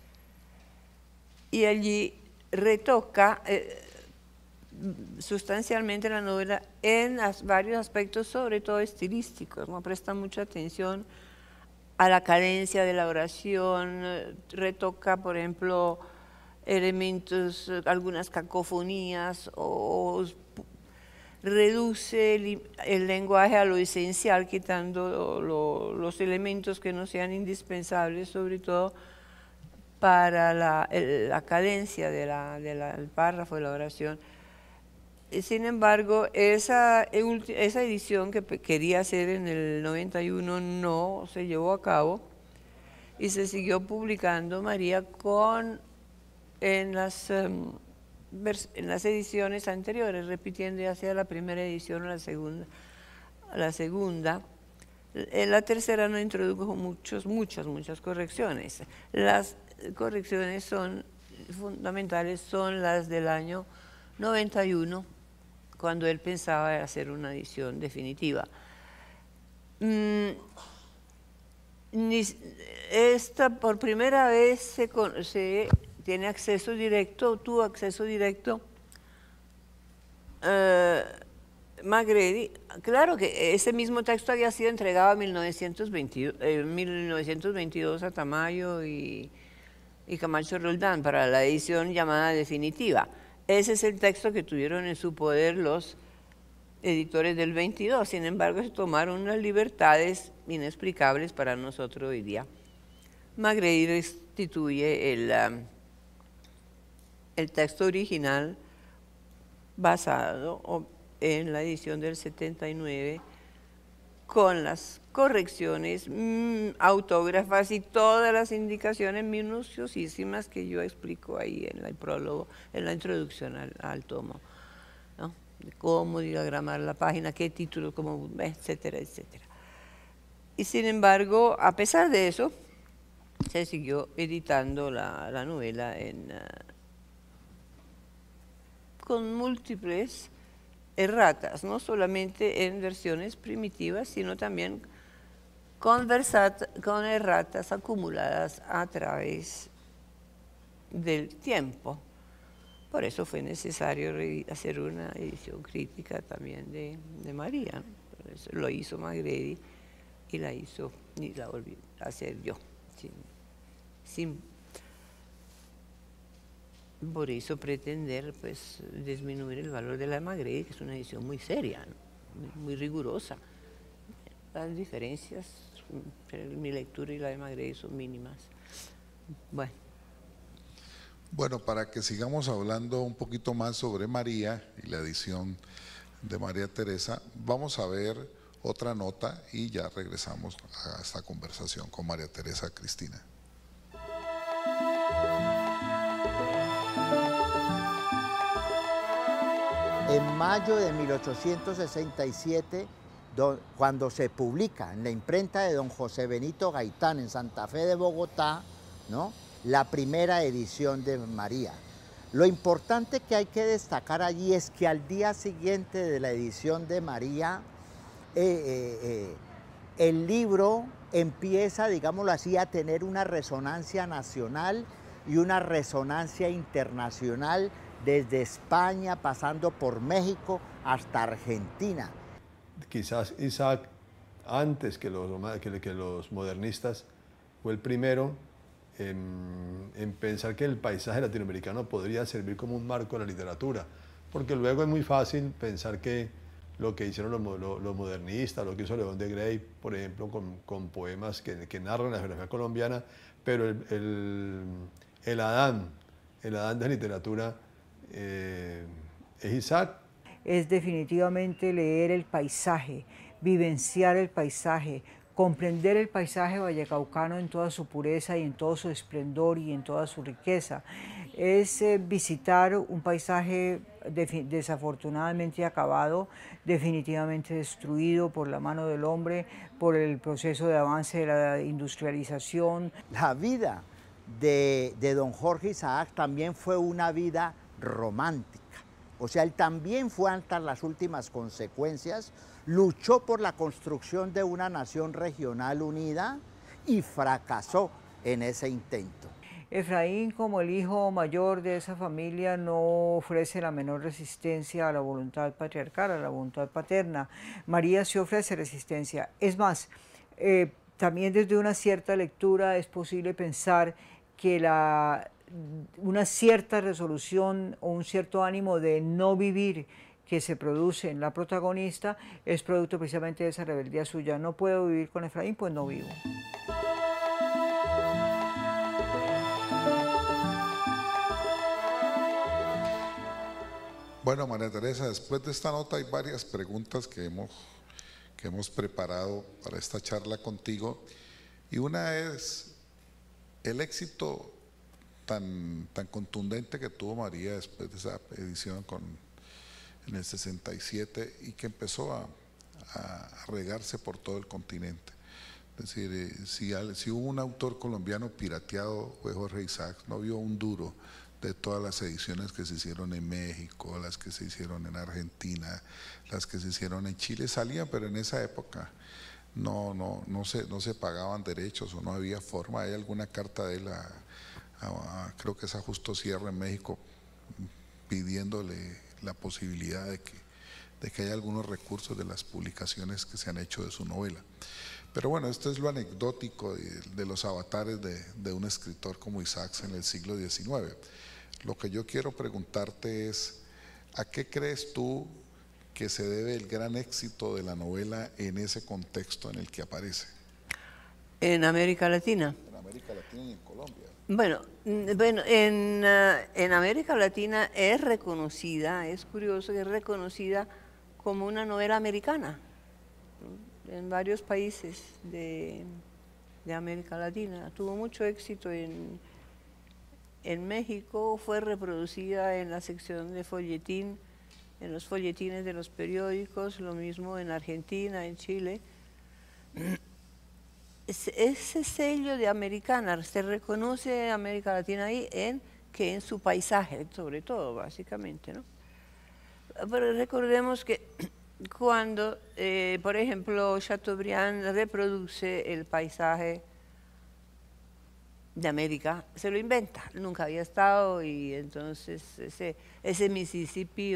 y allí retoca sustancialmente la novela en varios aspectos, sobre todo estilísticos, ¿no? Presta mucha atención a la cadencia de la oración, retoca, por ejemplo, elementos, algunas cacofonías, o reduce el lenguaje a lo esencial, quitando los elementos que no sean indispensables, sobre todo para la cadencia del párrafo de la oración. Sin embargo, esa edición que quería hacer en el 91 no se llevó a cabo, y se siguió publicando María en las ediciones anteriores, repitiendo ya sea la primera edición o la segunda. En la tercera no introdujo muchas correcciones. Las correcciones fundamentales son las del año 91, cuando él pensaba hacer una edición definitiva. Esta por primera vez se tiene acceso directo, tuvo acceso directo Magredi. Claro que ese mismo texto había sido entregado en 1922 a Tamayo y Camacho Roldán para la edición llamada definitiva. Ese es el texto que tuvieron en su poder los editores del 22. Sin embargo, se tomaron unas libertades inexplicables para nosotros hoy día. Magredi restituye el texto original basado en la edición del 79, con las correcciones autógrafas y todas las indicaciones minuciosísimas que yo explico ahí en el prólogo, en la introducción al tomo, ¿no? De cómo diagramar la página, qué título, cómo, etcétera, etcétera. Y sin embargo, a pesar de eso, se siguió editando la novela con múltiples erratas, no solamente en versiones primitivas, sino también con erratas acumuladas a través del tiempo. Por eso fue necesario hacer una edición crítica también de María, ¿no? Por eso lo hizo Magredi y la volví a hacer yo. Por eso pretender pues disminuir el valor de la de Magredi, que es una edición muy seria, ¿no? muy rigurosa. Las diferencias entre mi lectura y la de Magredi son mínimas. Bueno, para que sigamos hablando un poquito más sobre María y la edición de María Teresa, vamos a ver otra nota y ya regresamos a esta conversación con María Teresa Cristina. En mayo de 1867, cuando se publica en la imprenta de don José Benito Gaitán en Santa Fe de Bogotá, ¿no?, la primera edición de María. Lo importante que hay que destacar allí es que al día siguiente de la edición de María, el libro empieza, digámoslo así, a tener una resonancia nacional y una resonancia internacional, desde España, pasando por México hasta Argentina. Quizás Isaac, antes que los modernistas, fue el primero en pensar que el paisaje latinoamericano podría servir como un marco de la literatura, porque luego es muy fácil pensar que lo que hicieron los modernistas, lo que hizo León de Grey, por ejemplo, con poemas que narran la geografía colombiana, pero el el Adán de la literatura es Isaac. Es definitivamente leer el paisaje, vivenciar el paisaje, comprender el paisaje vallecaucano en toda su pureza y en todo su esplendor y en toda su riqueza. Es visitar un paisaje desafortunadamente acabado, definitivamente destruido por la mano del hombre, por el proceso de avance de la industrialización. La vida de don Jorge Isaac también fue una vida romántica. O sea, él también fue hasta las últimas consecuencias, luchó por la construcción de una nación regional unida y fracasó en ese intento. Efraín, como el hijo mayor de esa familia, no ofrece la menor resistencia a la voluntad patriarcal, a la voluntad paterna. María sí ofrece resistencia. Es más, también desde una cierta lectura es posible pensar que una cierta resolución o un cierto ánimo de no vivir que se produce en la protagonista es producto precisamente de esa rebeldía suya. No puedo vivir con Efraín, pues no vivo. Bueno, María Teresa, después de esta nota hay varias preguntas que hemos preparado para esta charla contigo, y una es el éxito tan contundente que tuvo María después de esa edición en el 67 y que empezó a regarse por todo el continente. Es decir, si hubo un autor colombiano pirateado fue Jorge Isaacs. No vio un duro de todas las ediciones que se hicieron en México, las que se hicieron en Argentina, las que se hicieron en Chile, salían, pero en esa época no se pagaban derechos o no había forma. Hay alguna carta de él creo que es a Justo Sierra en México, pidiéndole la posibilidad de que haya algunos recursos de las publicaciones que se han hecho de su novela. Pero bueno, esto es lo anecdótico de los avatares de un escritor como Isaacs en el siglo XIX. Lo que yo quiero preguntarte es, ¿a qué crees tú que se debe el gran éxito de la novela en ese contexto en el que aparece? En América Latina. En América Latina y en Colombia. Bueno, en América Latina es reconocida, es curioso que es reconocida como una novela americana, ¿no? En varios países de América Latina. Tuvo mucho éxito en México, fue reproducida en la sección de folletín, en los folletines de los periódicos, lo mismo en Argentina, en Chile. Ese sello de americana, se reconoce América Latina ahí en su paisaje, sobre todo, básicamente, ¿no? Pero recordemos que cuando, por ejemplo, Chateaubriand reproduce el paisaje de América, se lo inventa, nunca había estado, y entonces ese Mississippi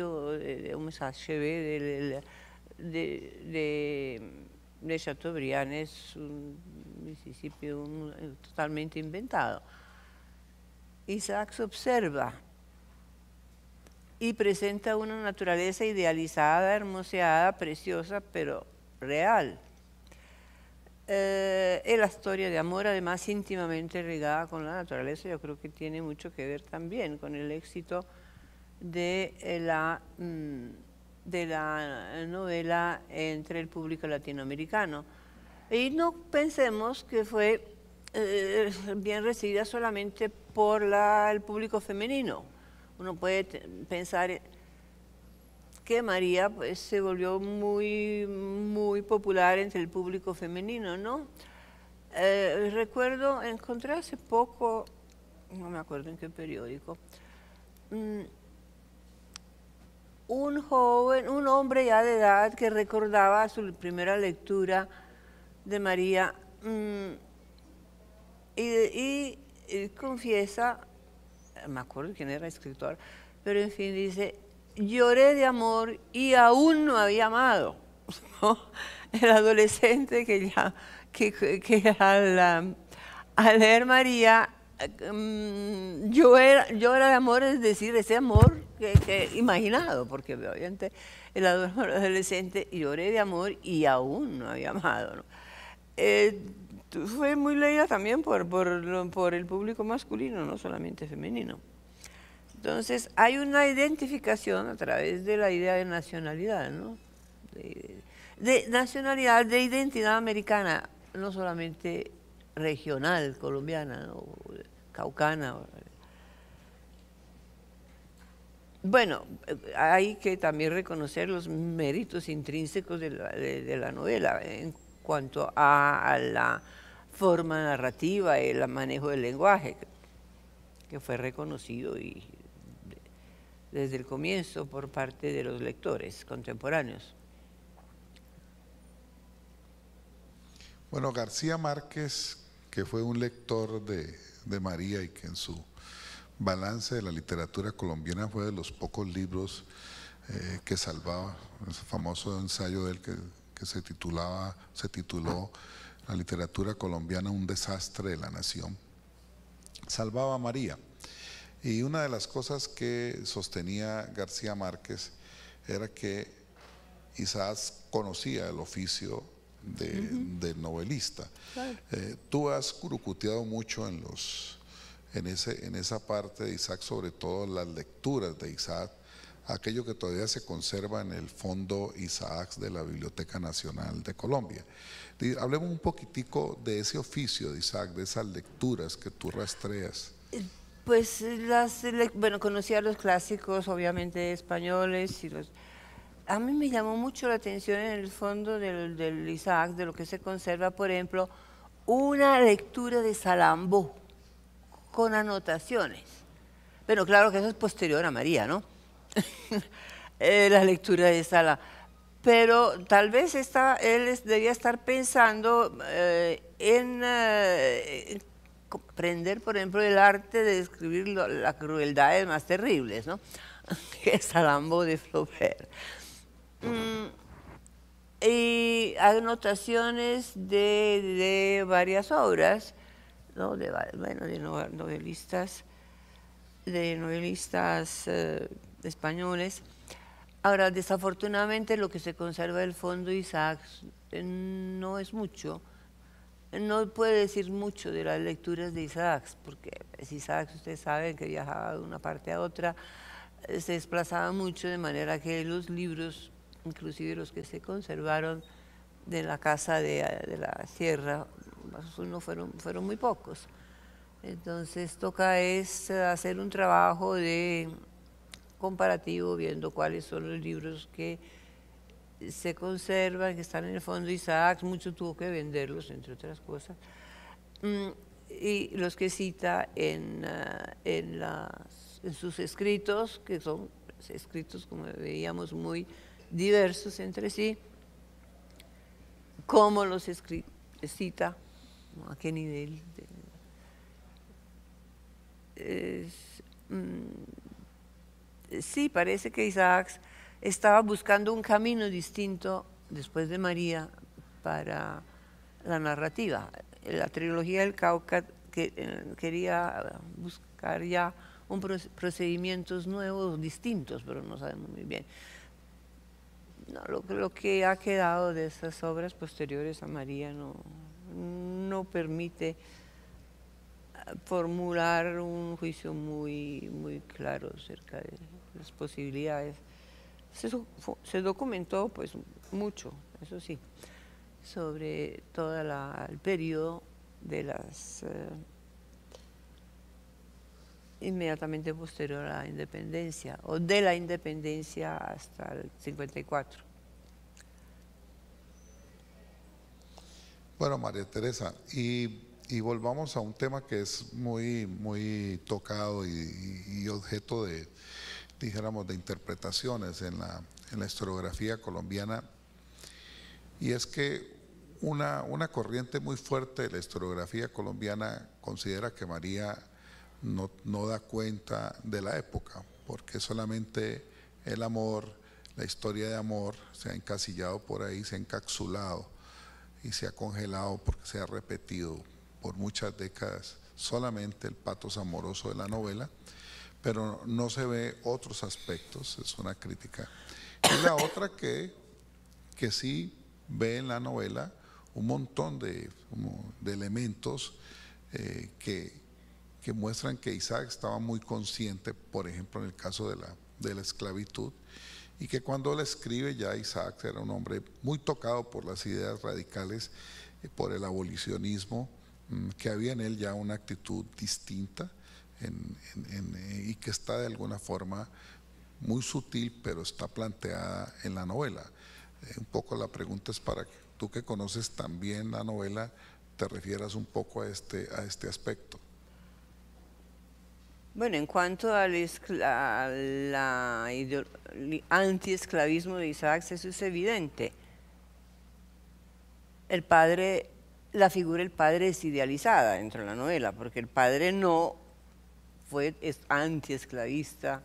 de Chateaubriand es un Mississippi totalmente inventado. Isaacs observa y presenta una naturaleza idealizada, hermoseada, preciosa, pero real. Es la historia de amor, además íntimamente ligada con la naturaleza. Yo creo que tiene mucho que ver también con el éxito de la novela entre el público latinoamericano. Y no pensemos que fue bien recibida solamente por el público femenino. Uno puede pensar que María pues, se volvió muy, muy popular entre el público femenino, ¿no? Recuerdo, encontré hace poco, no me acuerdo en qué periódico, un hombre ya de edad que recordaba su primera lectura de María y confiesa, me acuerdo quién era el escritor, pero en fin dice, lloré de amor y aún no había amado, ¿no? El adolescente que al leer María llora de amor, es decir, ese amor que imaginado, porque obviamente el adolescente lloré de amor y aún no había amado, ¿no? fue muy leída también por el público masculino, no solamente femenino. Entonces, hay una identificación a través de la idea de nacionalidad, ¿no? De nacionalidad, de identidad americana, no solamente regional, colombiana, ¿no? Caucana. Bueno, hay que también reconocer los méritos intrínsecos de la novela en cuanto a la forma narrativa y el manejo del lenguaje, que fue reconocido y desde el comienzo por parte de los lectores contemporáneos. Bueno, García Márquez, que fue un lector de María y que en su balance de la literatura colombiana fue de los pocos libros que salvaba, ese famoso ensayo de él que se tituló La literatura colombiana, un desastre de la nación, salvaba a María. Y una de las cosas que sostenía García Márquez era que Isaac conocía el oficio del novelista. Claro. Tú has curucuteado mucho en esa parte de Isaac, sobre todo las lecturas de Isaac, aquello que todavía se conserva en el Fondo Isaac de la Biblioteca Nacional de Colombia. Hablemos un poquitico de ese oficio de Isaac, de esas lecturas que tú rastreas. Pues bueno, conocía los clásicos, obviamente españoles, a mí me llamó mucho la atención en el fondo del Isaac, de lo que se conserva, por ejemplo, una lectura de Salambó con anotaciones. Pero claro que eso es posterior a María, ¿no? La lectura de Sala. Pero tal vez él debía estar pensando en aprender, por ejemplo, el arte de describir las crueldades más terribles, ¿no? Que es Salambó de Flaubert. Y anotaciones de varias obras, ¿no? de novelistas españoles. Ahora, desafortunadamente, lo que se conserva del Fondo Isaac no es mucho. No puede decir mucho de las lecturas de Isaac, porque Isaac, ustedes saben que viajaba de una parte a otra, se desplazaba mucho, de manera que los libros, inclusive los que se conservaron de la casa de la sierra, fueron muy pocos. Entonces toca hacer un trabajo de comparativo, viendo cuáles son los libros que se conservan, que están en el Fondo Isaac. Mucho tuvo que venderlos, entre otras cosas, y los que cita en sus escritos, que son escritos, como veíamos, muy diversos entre sí, cómo los cita, a qué nivel. Sí, parece que Isaac estaba buscando un camino distinto después de María para la narrativa. La trilogía del Cauca quería buscar ya procedimientos nuevos, distintos, pero no sabemos muy bien. No, lo que ha quedado de esas obras posteriores a María no permite formular un juicio muy claro acerca de las posibilidades. Se documentó pues mucho, eso sí, sobre todo el periodo de las inmediatamente posterior a la independencia, o de la independencia hasta el 54. Bueno, María Teresa, y volvamos a un tema que es muy tocado y objeto de, dijéramos, de interpretaciones en la historiografía colombiana, y es que una corriente muy fuerte de la historiografía colombiana considera que María no da cuenta de la época, porque solamente el amor, la historia de amor se ha encasillado por ahí, se ha encapsulado y se ha congelado porque se ha repetido por muchas décadas solamente el pathos amoroso de la novela, pero no se ve otros aspectos, es una crítica. Y la otra que sí ve en la novela un montón de elementos que muestran que Isaac estaba muy consciente, por ejemplo, en el caso de la esclavitud, y que cuando él escribe ya Isaac era un hombre muy tocado por las ideas radicales, por el abolicionismo, que había en él ya una actitud distinta y que está de alguna forma muy sutil, pero está planteada en la novela. Un poco la pregunta es para que tú, que conoces también la novela, te refieras un poco a este aspecto. Bueno, en cuanto al antiesclavismo de Isaac, eso es evidente. El padre, la figura del padre es idealizada dentro de la novela, porque el padre no es antiesclavista,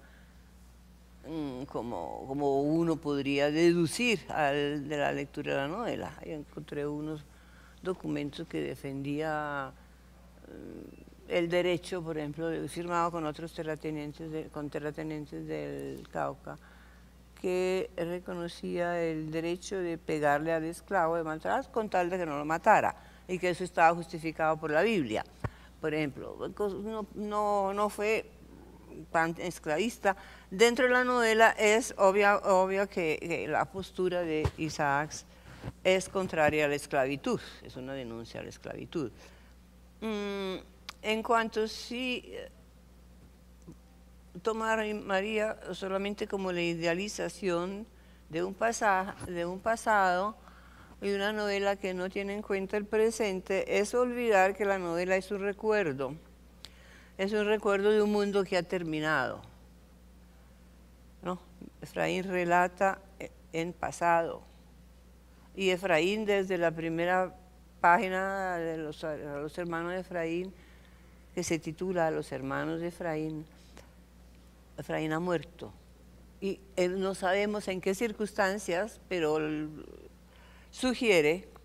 como uno podría deducir de la lectura de la novela. Yo encontré unos documentos que defendía el derecho, por ejemplo, firmado con otros terratenientes del Cauca, que reconocía el derecho de pegarle al esclavo, de matar, con tal de que no lo matara, y que eso estaba justificado por la Biblia. Por ejemplo, no fue tan esclavista. Dentro de la novela es obvio que la postura de Isaac es contraria a la esclavitud, es una denuncia a la esclavitud. En cuanto si tomar a María solamente como la idealización de un pasado y una novela que no tiene en cuenta el presente, es olvidar que la novela es un recuerdo de un mundo que ha terminado, ¿no? Efraín relata en pasado, y Efraín, desde la primera página de los hermanos de Efraín, que se titula Los hermanos de Efraín, Efraín ha muerto, y no sabemos en qué circunstancias, pero sugiere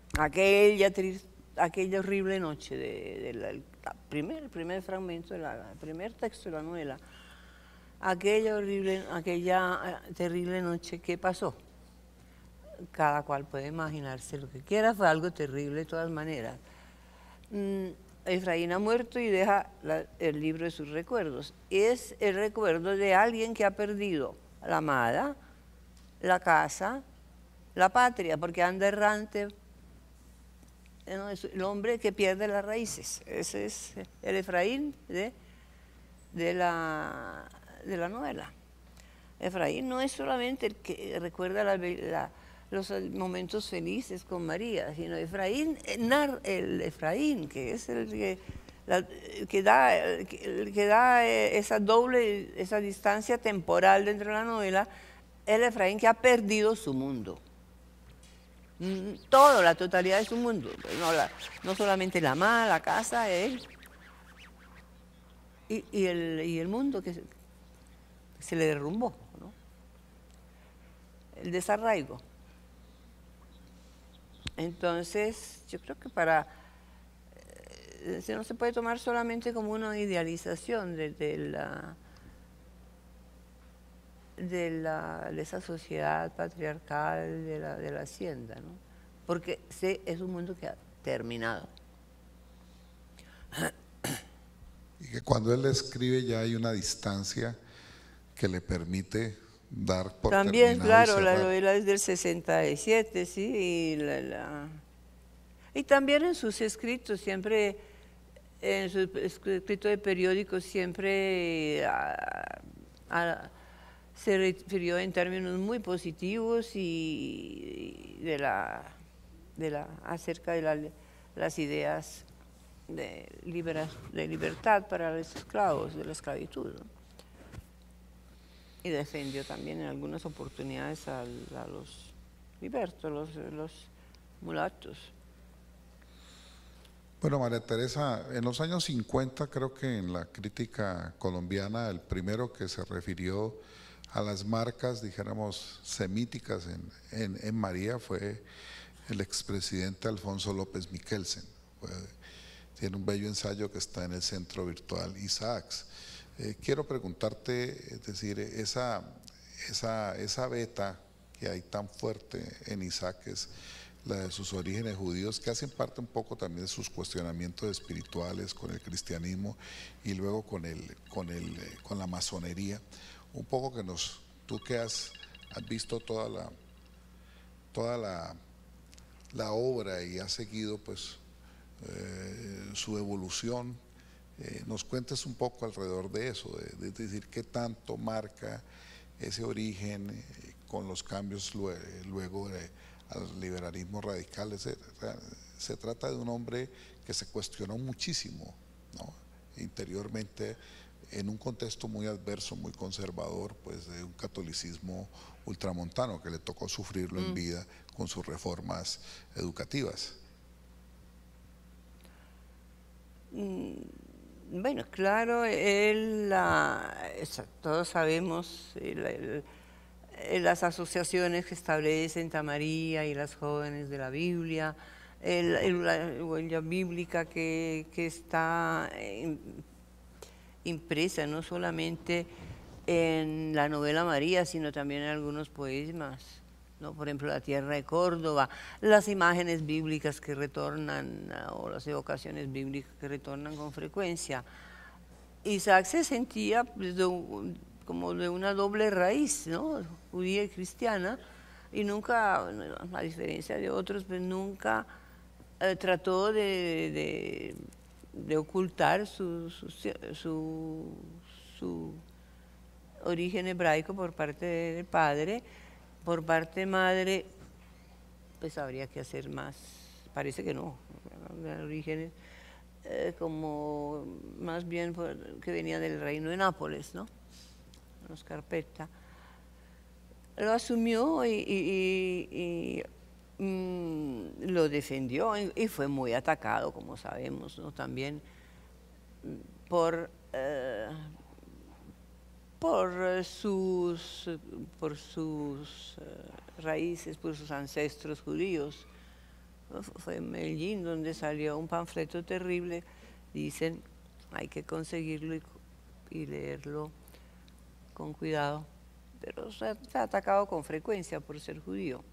aquella horrible noche del primer fragmento, el primer texto de la novela, aquella terrible noche que pasó. Cada cual puede imaginarse lo que quiera, fue algo terrible de todas maneras. Efraín ha muerto y deja el libro de sus recuerdos. Es el recuerdo de alguien que ha perdido la amada, la casa, la patria, porque anda errante. Es el hombre que pierde las raíces. Ese es el Efraín de la novela. Efraín no es solamente el que recuerda los momentos felices con María, sino el Efraín, que es el que da esa distancia temporal dentro de la novela, el Efraín que ha perdido su mundo. Todo, la totalidad de su mundo, no solamente la amada, la casa, él, y el mundo que se le derrumbó, ¿no? El desarraigo. Entonces, yo creo que no se puede tomar solamente como una idealización de esa sociedad patriarcal de la hacienda, ¿no? Porque es un mundo que ha terminado. Y que cuando él escribe ya hay una distancia que le permite dar por también, claro, la cerrar. novela es del 67, sí, y también en sus escritos, siempre, en su escrito de periódicos, siempre se refirió en términos muy positivos y acerca de las ideas de libertad para los esclavos, de la esclavitud, ¿no? Y defendió también en algunas oportunidades a los libertos, los mulatos. Bueno, María Teresa, en los años 50 creo que en la crítica colombiana el primero que se refirió a las marcas, dijéramos, semíticas en María fue el expresidente Alfonso López Michelsen. Tiene un bello ensayo que está en el Centro Virtual Isaacs. Quiero preguntarte, es decir, esa beta que hay tan fuerte en Isaac es la de sus orígenes judíos, que hacen parte un poco también de sus cuestionamientos espirituales con el cristianismo y luego con la masonería. Un poco que tú que has visto toda la obra y has seguido pues su evolución, nos cuentes un poco alrededor de eso, es decir, qué tanto marca ese origen con los cambios luego al liberalismo radical. Se trata de un hombre que se cuestionó muchísimo, ¿no?, interiormente, en un contexto muy adverso, muy conservador, pues de un catolicismo ultramontano que le tocó sufrirlo en vida con sus reformas educativas. Bueno, claro, todos sabemos las asociaciones que establece Santa María y las jóvenes de la Biblia, la huella bíblica que está impresa no solamente en la novela María, sino también en algunos poemas, ¿no? Por ejemplo, La Tierra de Córdoba, las imágenes bíblicas que retornan, o las evocaciones bíblicas que retornan con frecuencia. Isaac se sentía pues, como de una doble raíz, ¿no?, judía y cristiana, y nunca, a diferencia de otros, pues nunca trató de ocultar su origen hebraico por parte del padre. Por parte de madre, pues habría que hacer más, parece que no, orígenes como más bien que venía del reino de Nápoles, ¿no?, los Carpetta. Lo asumió y lo defendió y fue muy atacado, como sabemos, ¿no?, también por sus raíces, por sus ancestros judíos. Fue en Medellín donde salió un panfleto terrible, dicen, hay que conseguirlo y leerlo con cuidado, pero se ha atacado con frecuencia por ser judío.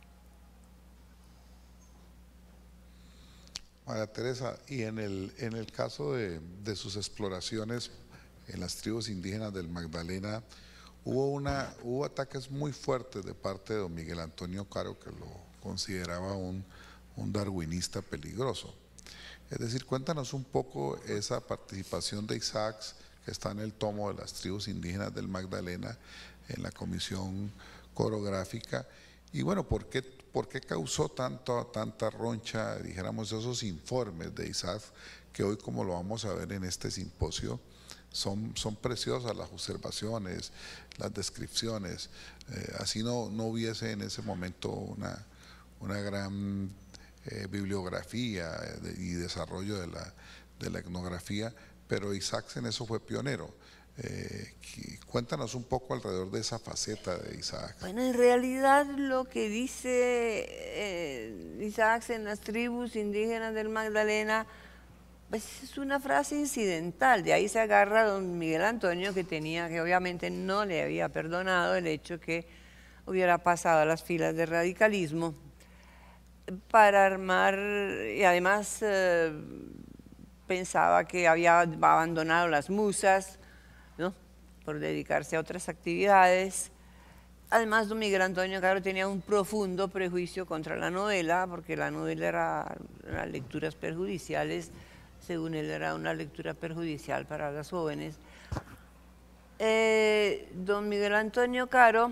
María Teresa, y en el caso de sus exploraciones en las tribus indígenas del Magdalena, hubo ataques muy fuertes de parte de don Miguel Antonio Caro, que lo consideraba un darwinista peligroso. Es decir, cuéntanos un poco esa participación de Isaacs, que está en el tomo de las tribus indígenas del Magdalena, en la comisión coreográfica, y bueno, ¿por qué causó tanta roncha, dijéramos, esos informes de Isaacs, que hoy, como lo vamos a ver en este simposio, son preciosas las observaciones, las descripciones, así no hubiese en ese momento una gran bibliografía y desarrollo de la etnografía, pero Isaacs en eso fue pionero. Cuéntanos un poco alrededor de esa faceta de Isaacs. Bueno, en realidad lo que dice Isaacs en las tribus indígenas del Magdalena, pues es una frase incidental. De ahí se agarra don Miguel Antonio, que obviamente no le había perdonado el hecho que hubiera pasado a las filas del radicalismo, para armar, y además pensaba que había abandonado las musas, ¿no?, por dedicarse a otras actividades. Además, don Miguel Antonio Caro tenía un profundo prejuicio contra la novela, porque la novela eran lecturas perjudiciales, según él era una lectura perjudicial para las jóvenes. Don Miguel Antonio Caro,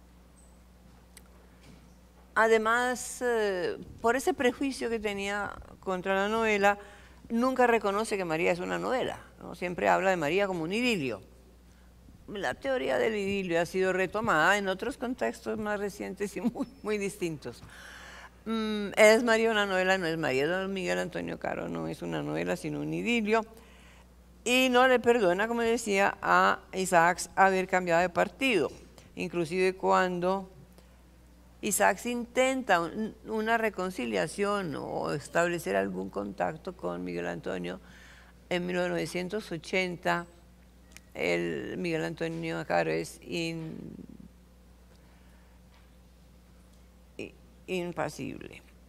además, por ese prejuicio que tenía contra la novela, nunca reconoce que María es una novela, ¿no? Siempre habla de María como un idilio. La teoría del idilio ha sido retomada en otros contextos más recientes y muy distintos. ¿Es María una novela? No es María. Don Miguel Antonio Caro no es una novela, sino un idilio. Y no le perdona, como decía, a Isaacs haber cambiado de partido. Inclusive cuando Isaacs intenta una reconciliación o establecer algún contacto con Miguel Antonio en 1980, Miguel Antonio Caro es impasible.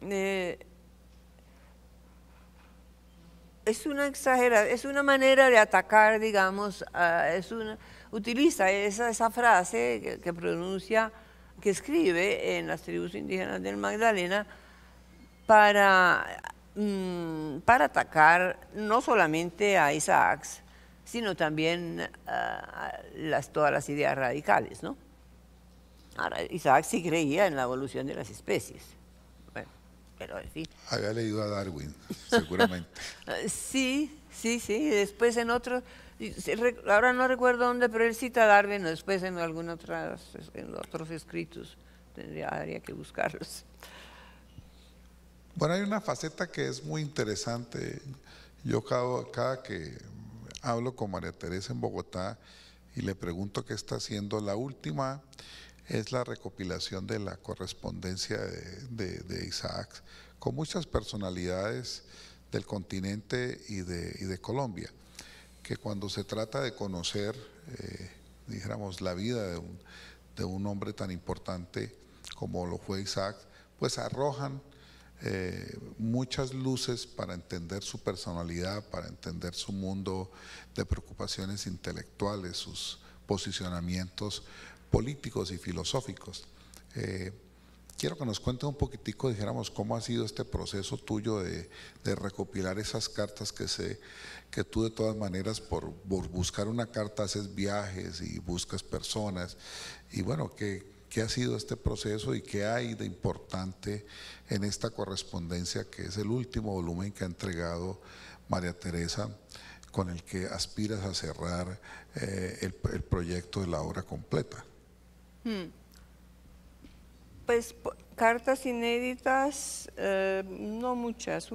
es una exageración, es una manera de atacar, digamos, utiliza esa frase que pronuncia, que escribe en las tribus indígenas del Magdalena para atacar no solamente a Isaacs, sino también todas las ideas radicales, ¿no? Ahora, Isaac sí creía en la evolución de las especies. Bueno, pero en fin. Había leído a Darwin, seguramente. Sí. Después en otros, ahora no recuerdo dónde, pero él cita a Darwin, después en en otros escritos. Habría que buscarlos. Bueno, hay una faceta que es muy interesante. Yo cada que hablo con María Teresa en Bogotá y le pregunto qué está haciendo, la última es la recopilación de la correspondencia de Isaac con muchas personalidades del continente y de Colombia, que cuando se trata de conocer, dijéramos, la vida de un hombre tan importante como lo fue Isaac, pues arrojan muchas luces para entender su personalidad, para entender su mundo de preocupaciones intelectuales, sus posicionamientos políticos y filosóficos. Quiero que nos cuente un poquitico, dijéramos, cómo ha sido este proceso tuyo de recopilar esas cartas, que sé que tú de todas maneras por buscar una carta haces viajes y buscas personas, y bueno, ¿qué ha sido este proceso y qué hay de importante en esta correspondencia, que es el último volumen que ha entregado María Teresa, con el que aspiras a cerrar el proyecto de la obra completa? Pues cartas inéditas, no muchas,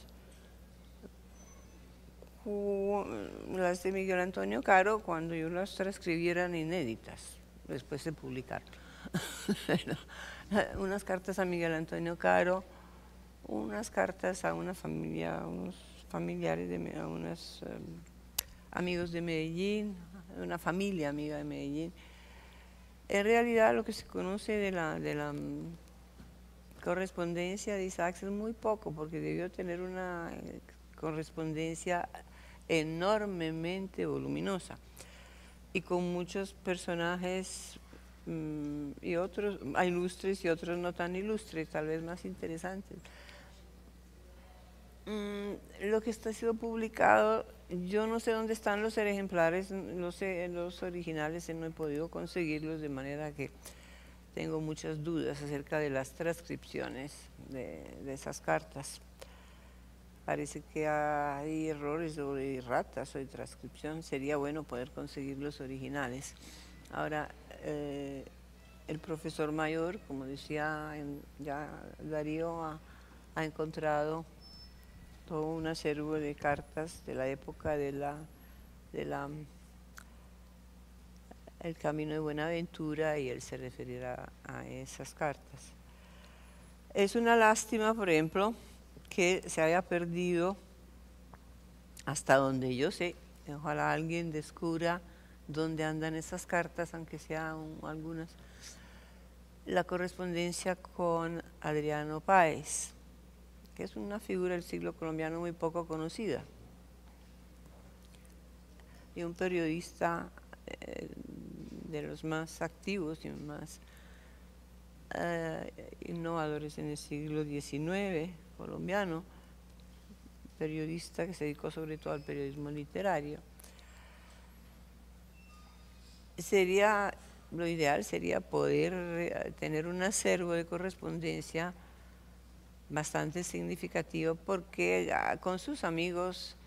las de Miguel Antonio Caro, cuando yo las transcribí eran inéditas, después se publicaron. Unas cartas a Miguel Antonio Caro, unas cartas a una familia, a unos familiares, a unos amigos de Medellín, una familia amiga de Medellín. En realidad lo que se conoce de la correspondencia de Isaac es muy poco, porque debió tener una correspondencia enormemente voluminosa y con muchos personajes y otros ilustres y otros no tan ilustres, tal vez más interesantes. Lo que está siendo publicado, yo no sé dónde están los ejemplares, no sé, los originales no he podido conseguirlos, de manera que tengo muchas dudas acerca de las transcripciones de esas cartas. Parece que hay errores o de erratas o de transcripción, sería bueno poder conseguir los originales. Ahora, el profesor mayor, como decía ya Darío, ha encontrado todo un acervo de cartas de la época el Camino de Buenaventura, y él se referirá a esas cartas. Es una lástima, por ejemplo, que se haya perdido, hasta donde yo sé, ojalá alguien descubra dónde andan esas cartas, aunque sean algunas, la correspondencia con Adriano Páez, que es una figura del siglo colombiano muy poco conocida, y un periodista de los más activos y más innovadores en el siglo XIX, colombiano, periodista que se dedicó sobre todo al periodismo literario. Lo ideal sería poder tener un acervo de correspondencia bastante significativo, porque con sus amigos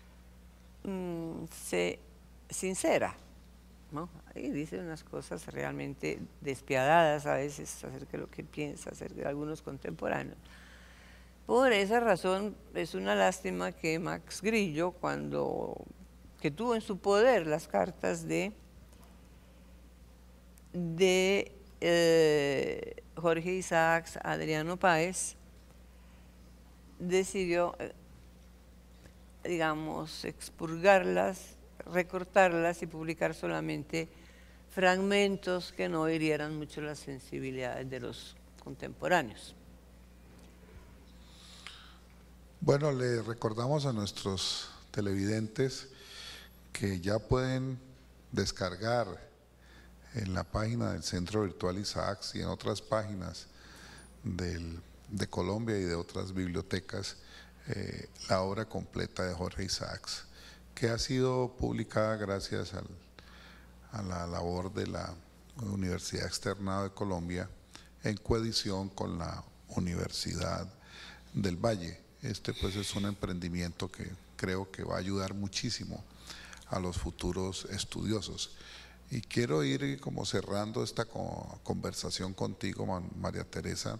se sincera, ¿no? Y dice unas cosas realmente despiadadas a veces acerca de lo que piensa, acerca de algunos contemporáneos. Por esa razón es una lástima que Max Grillo, que tuvo en su poder las cartas de Jorge Isaacs, Adriano Páez, decidió, digamos, expurgarlas, recortarlas y publicar solamente fragmentos que no hirieran mucho las sensibilidades de los contemporáneos. Bueno, le recordamos a nuestros televidentes que ya pueden descargar en la página del Centro Virtual Isaacs y en otras páginas de Colombia y de otras bibliotecas la obra completa de Jorge Isaacs, que ha sido publicada gracias a la labor de la Universidad Externado de Colombia en coedición con la Universidad del Valle. Este pues es un emprendimiento que creo que va a ayudar muchísimo a los futuros estudiosos. Y quiero ir como cerrando esta conversación contigo, María Teresa,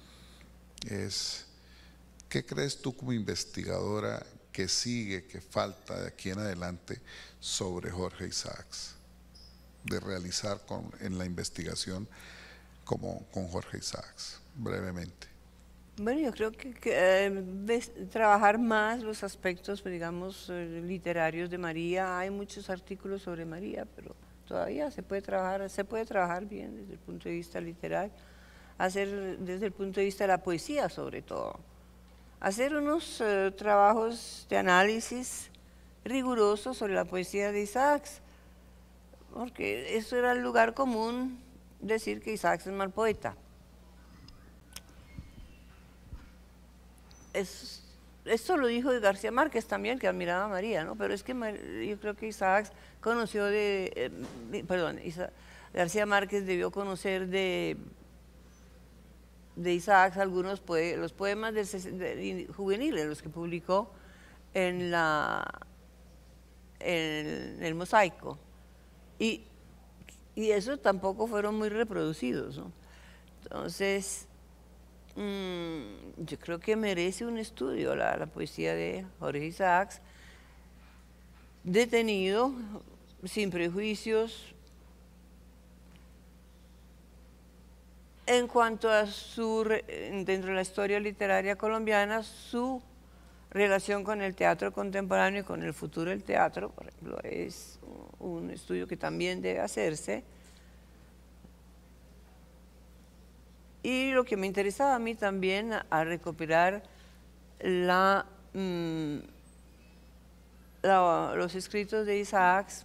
¿qué crees tú como investigadora que sigue, que falta de aquí en adelante sobre Jorge Isaacs, de realizar en la investigación con Jorge Isaacs, brevemente? Bueno, yo creo que trabajar más los aspectos, digamos, literarios de María. Hay muchos artículos sobre María, pero todavía se puede trabajar bien desde el punto de vista literario, desde el punto de vista de la poesía sobre todo. Hacer unos trabajos de análisis rigurosos sobre la poesía de Isaacs, porque eso era el lugar común, decir que Isaacs es mal poeta. Esto lo dijo García Márquez también, que admiraba a María, ¿no? Pero es que yo creo que Isaacs conoció García Márquez debió conocer de Isaacs algunos los poemas juveniles, los que publicó en el Mosaico. Y esos tampoco fueron muy reproducidos, ¿no? Entonces, yo creo que merece un estudio la poesía de Jorge Isaacs, detenido, sin prejuicios, en cuanto a dentro de la historia literaria colombiana, su relación con el teatro contemporáneo y con el futuro del teatro, por ejemplo, es un estudio que también debe hacerse. Y lo que me interesaba a mí también a recopilar los escritos de Isaacs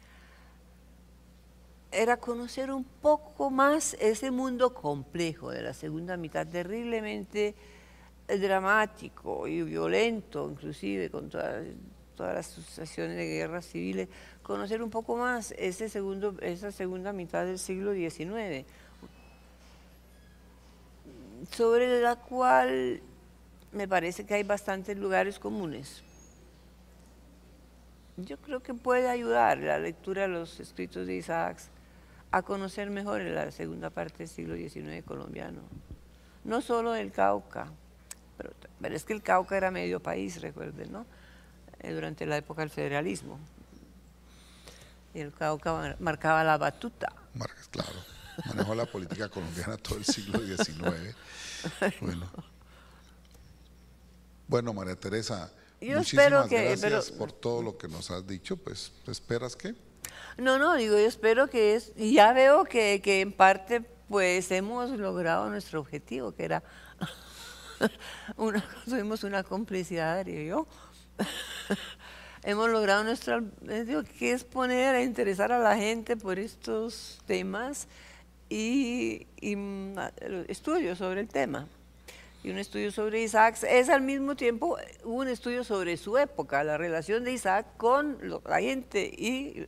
era conocer un poco más ese mundo complejo de la segunda mitad, terriblemente dramático y violento, inclusive con todas las sucesiones de guerras civiles, conocer un poco más esa segunda mitad del siglo XIX, sobre la cual me parece que hay bastantes lugares comunes. Yo creo que puede ayudar la lectura de los escritos de Isaacs a conocer mejor la segunda parte del siglo XIX colombiano. No solo del Cauca, pero es que el Cauca era medio país, recuerden, ¿no? Durante la época del federalismo. Y el Cauca marcaba la batuta. Claro, manejó la política colombiana todo el siglo XIX. Bueno, María Teresa, muchísimas gracias por todo lo que nos has dicho. Pues, ¿esperas qué? No, digo, yo espero y ya veo que en parte pues hemos logrado nuestro objetivo, que era tuvimos una complicidad, digo yo. Hemos logrado que es poner a interesar a la gente por estos temas y estudios sobre el tema. Y un estudio sobre Isaacs es al mismo tiempo un estudio sobre su época, la relación de Isaac con la gente y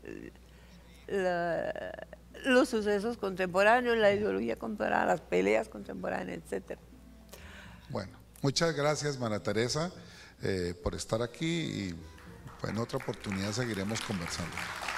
los sucesos contemporáneos, la ideología contemporánea, las peleas contemporáneas, etc. Bueno, muchas gracias, María Teresa, por estar aquí y en otra oportunidad seguiremos conversando.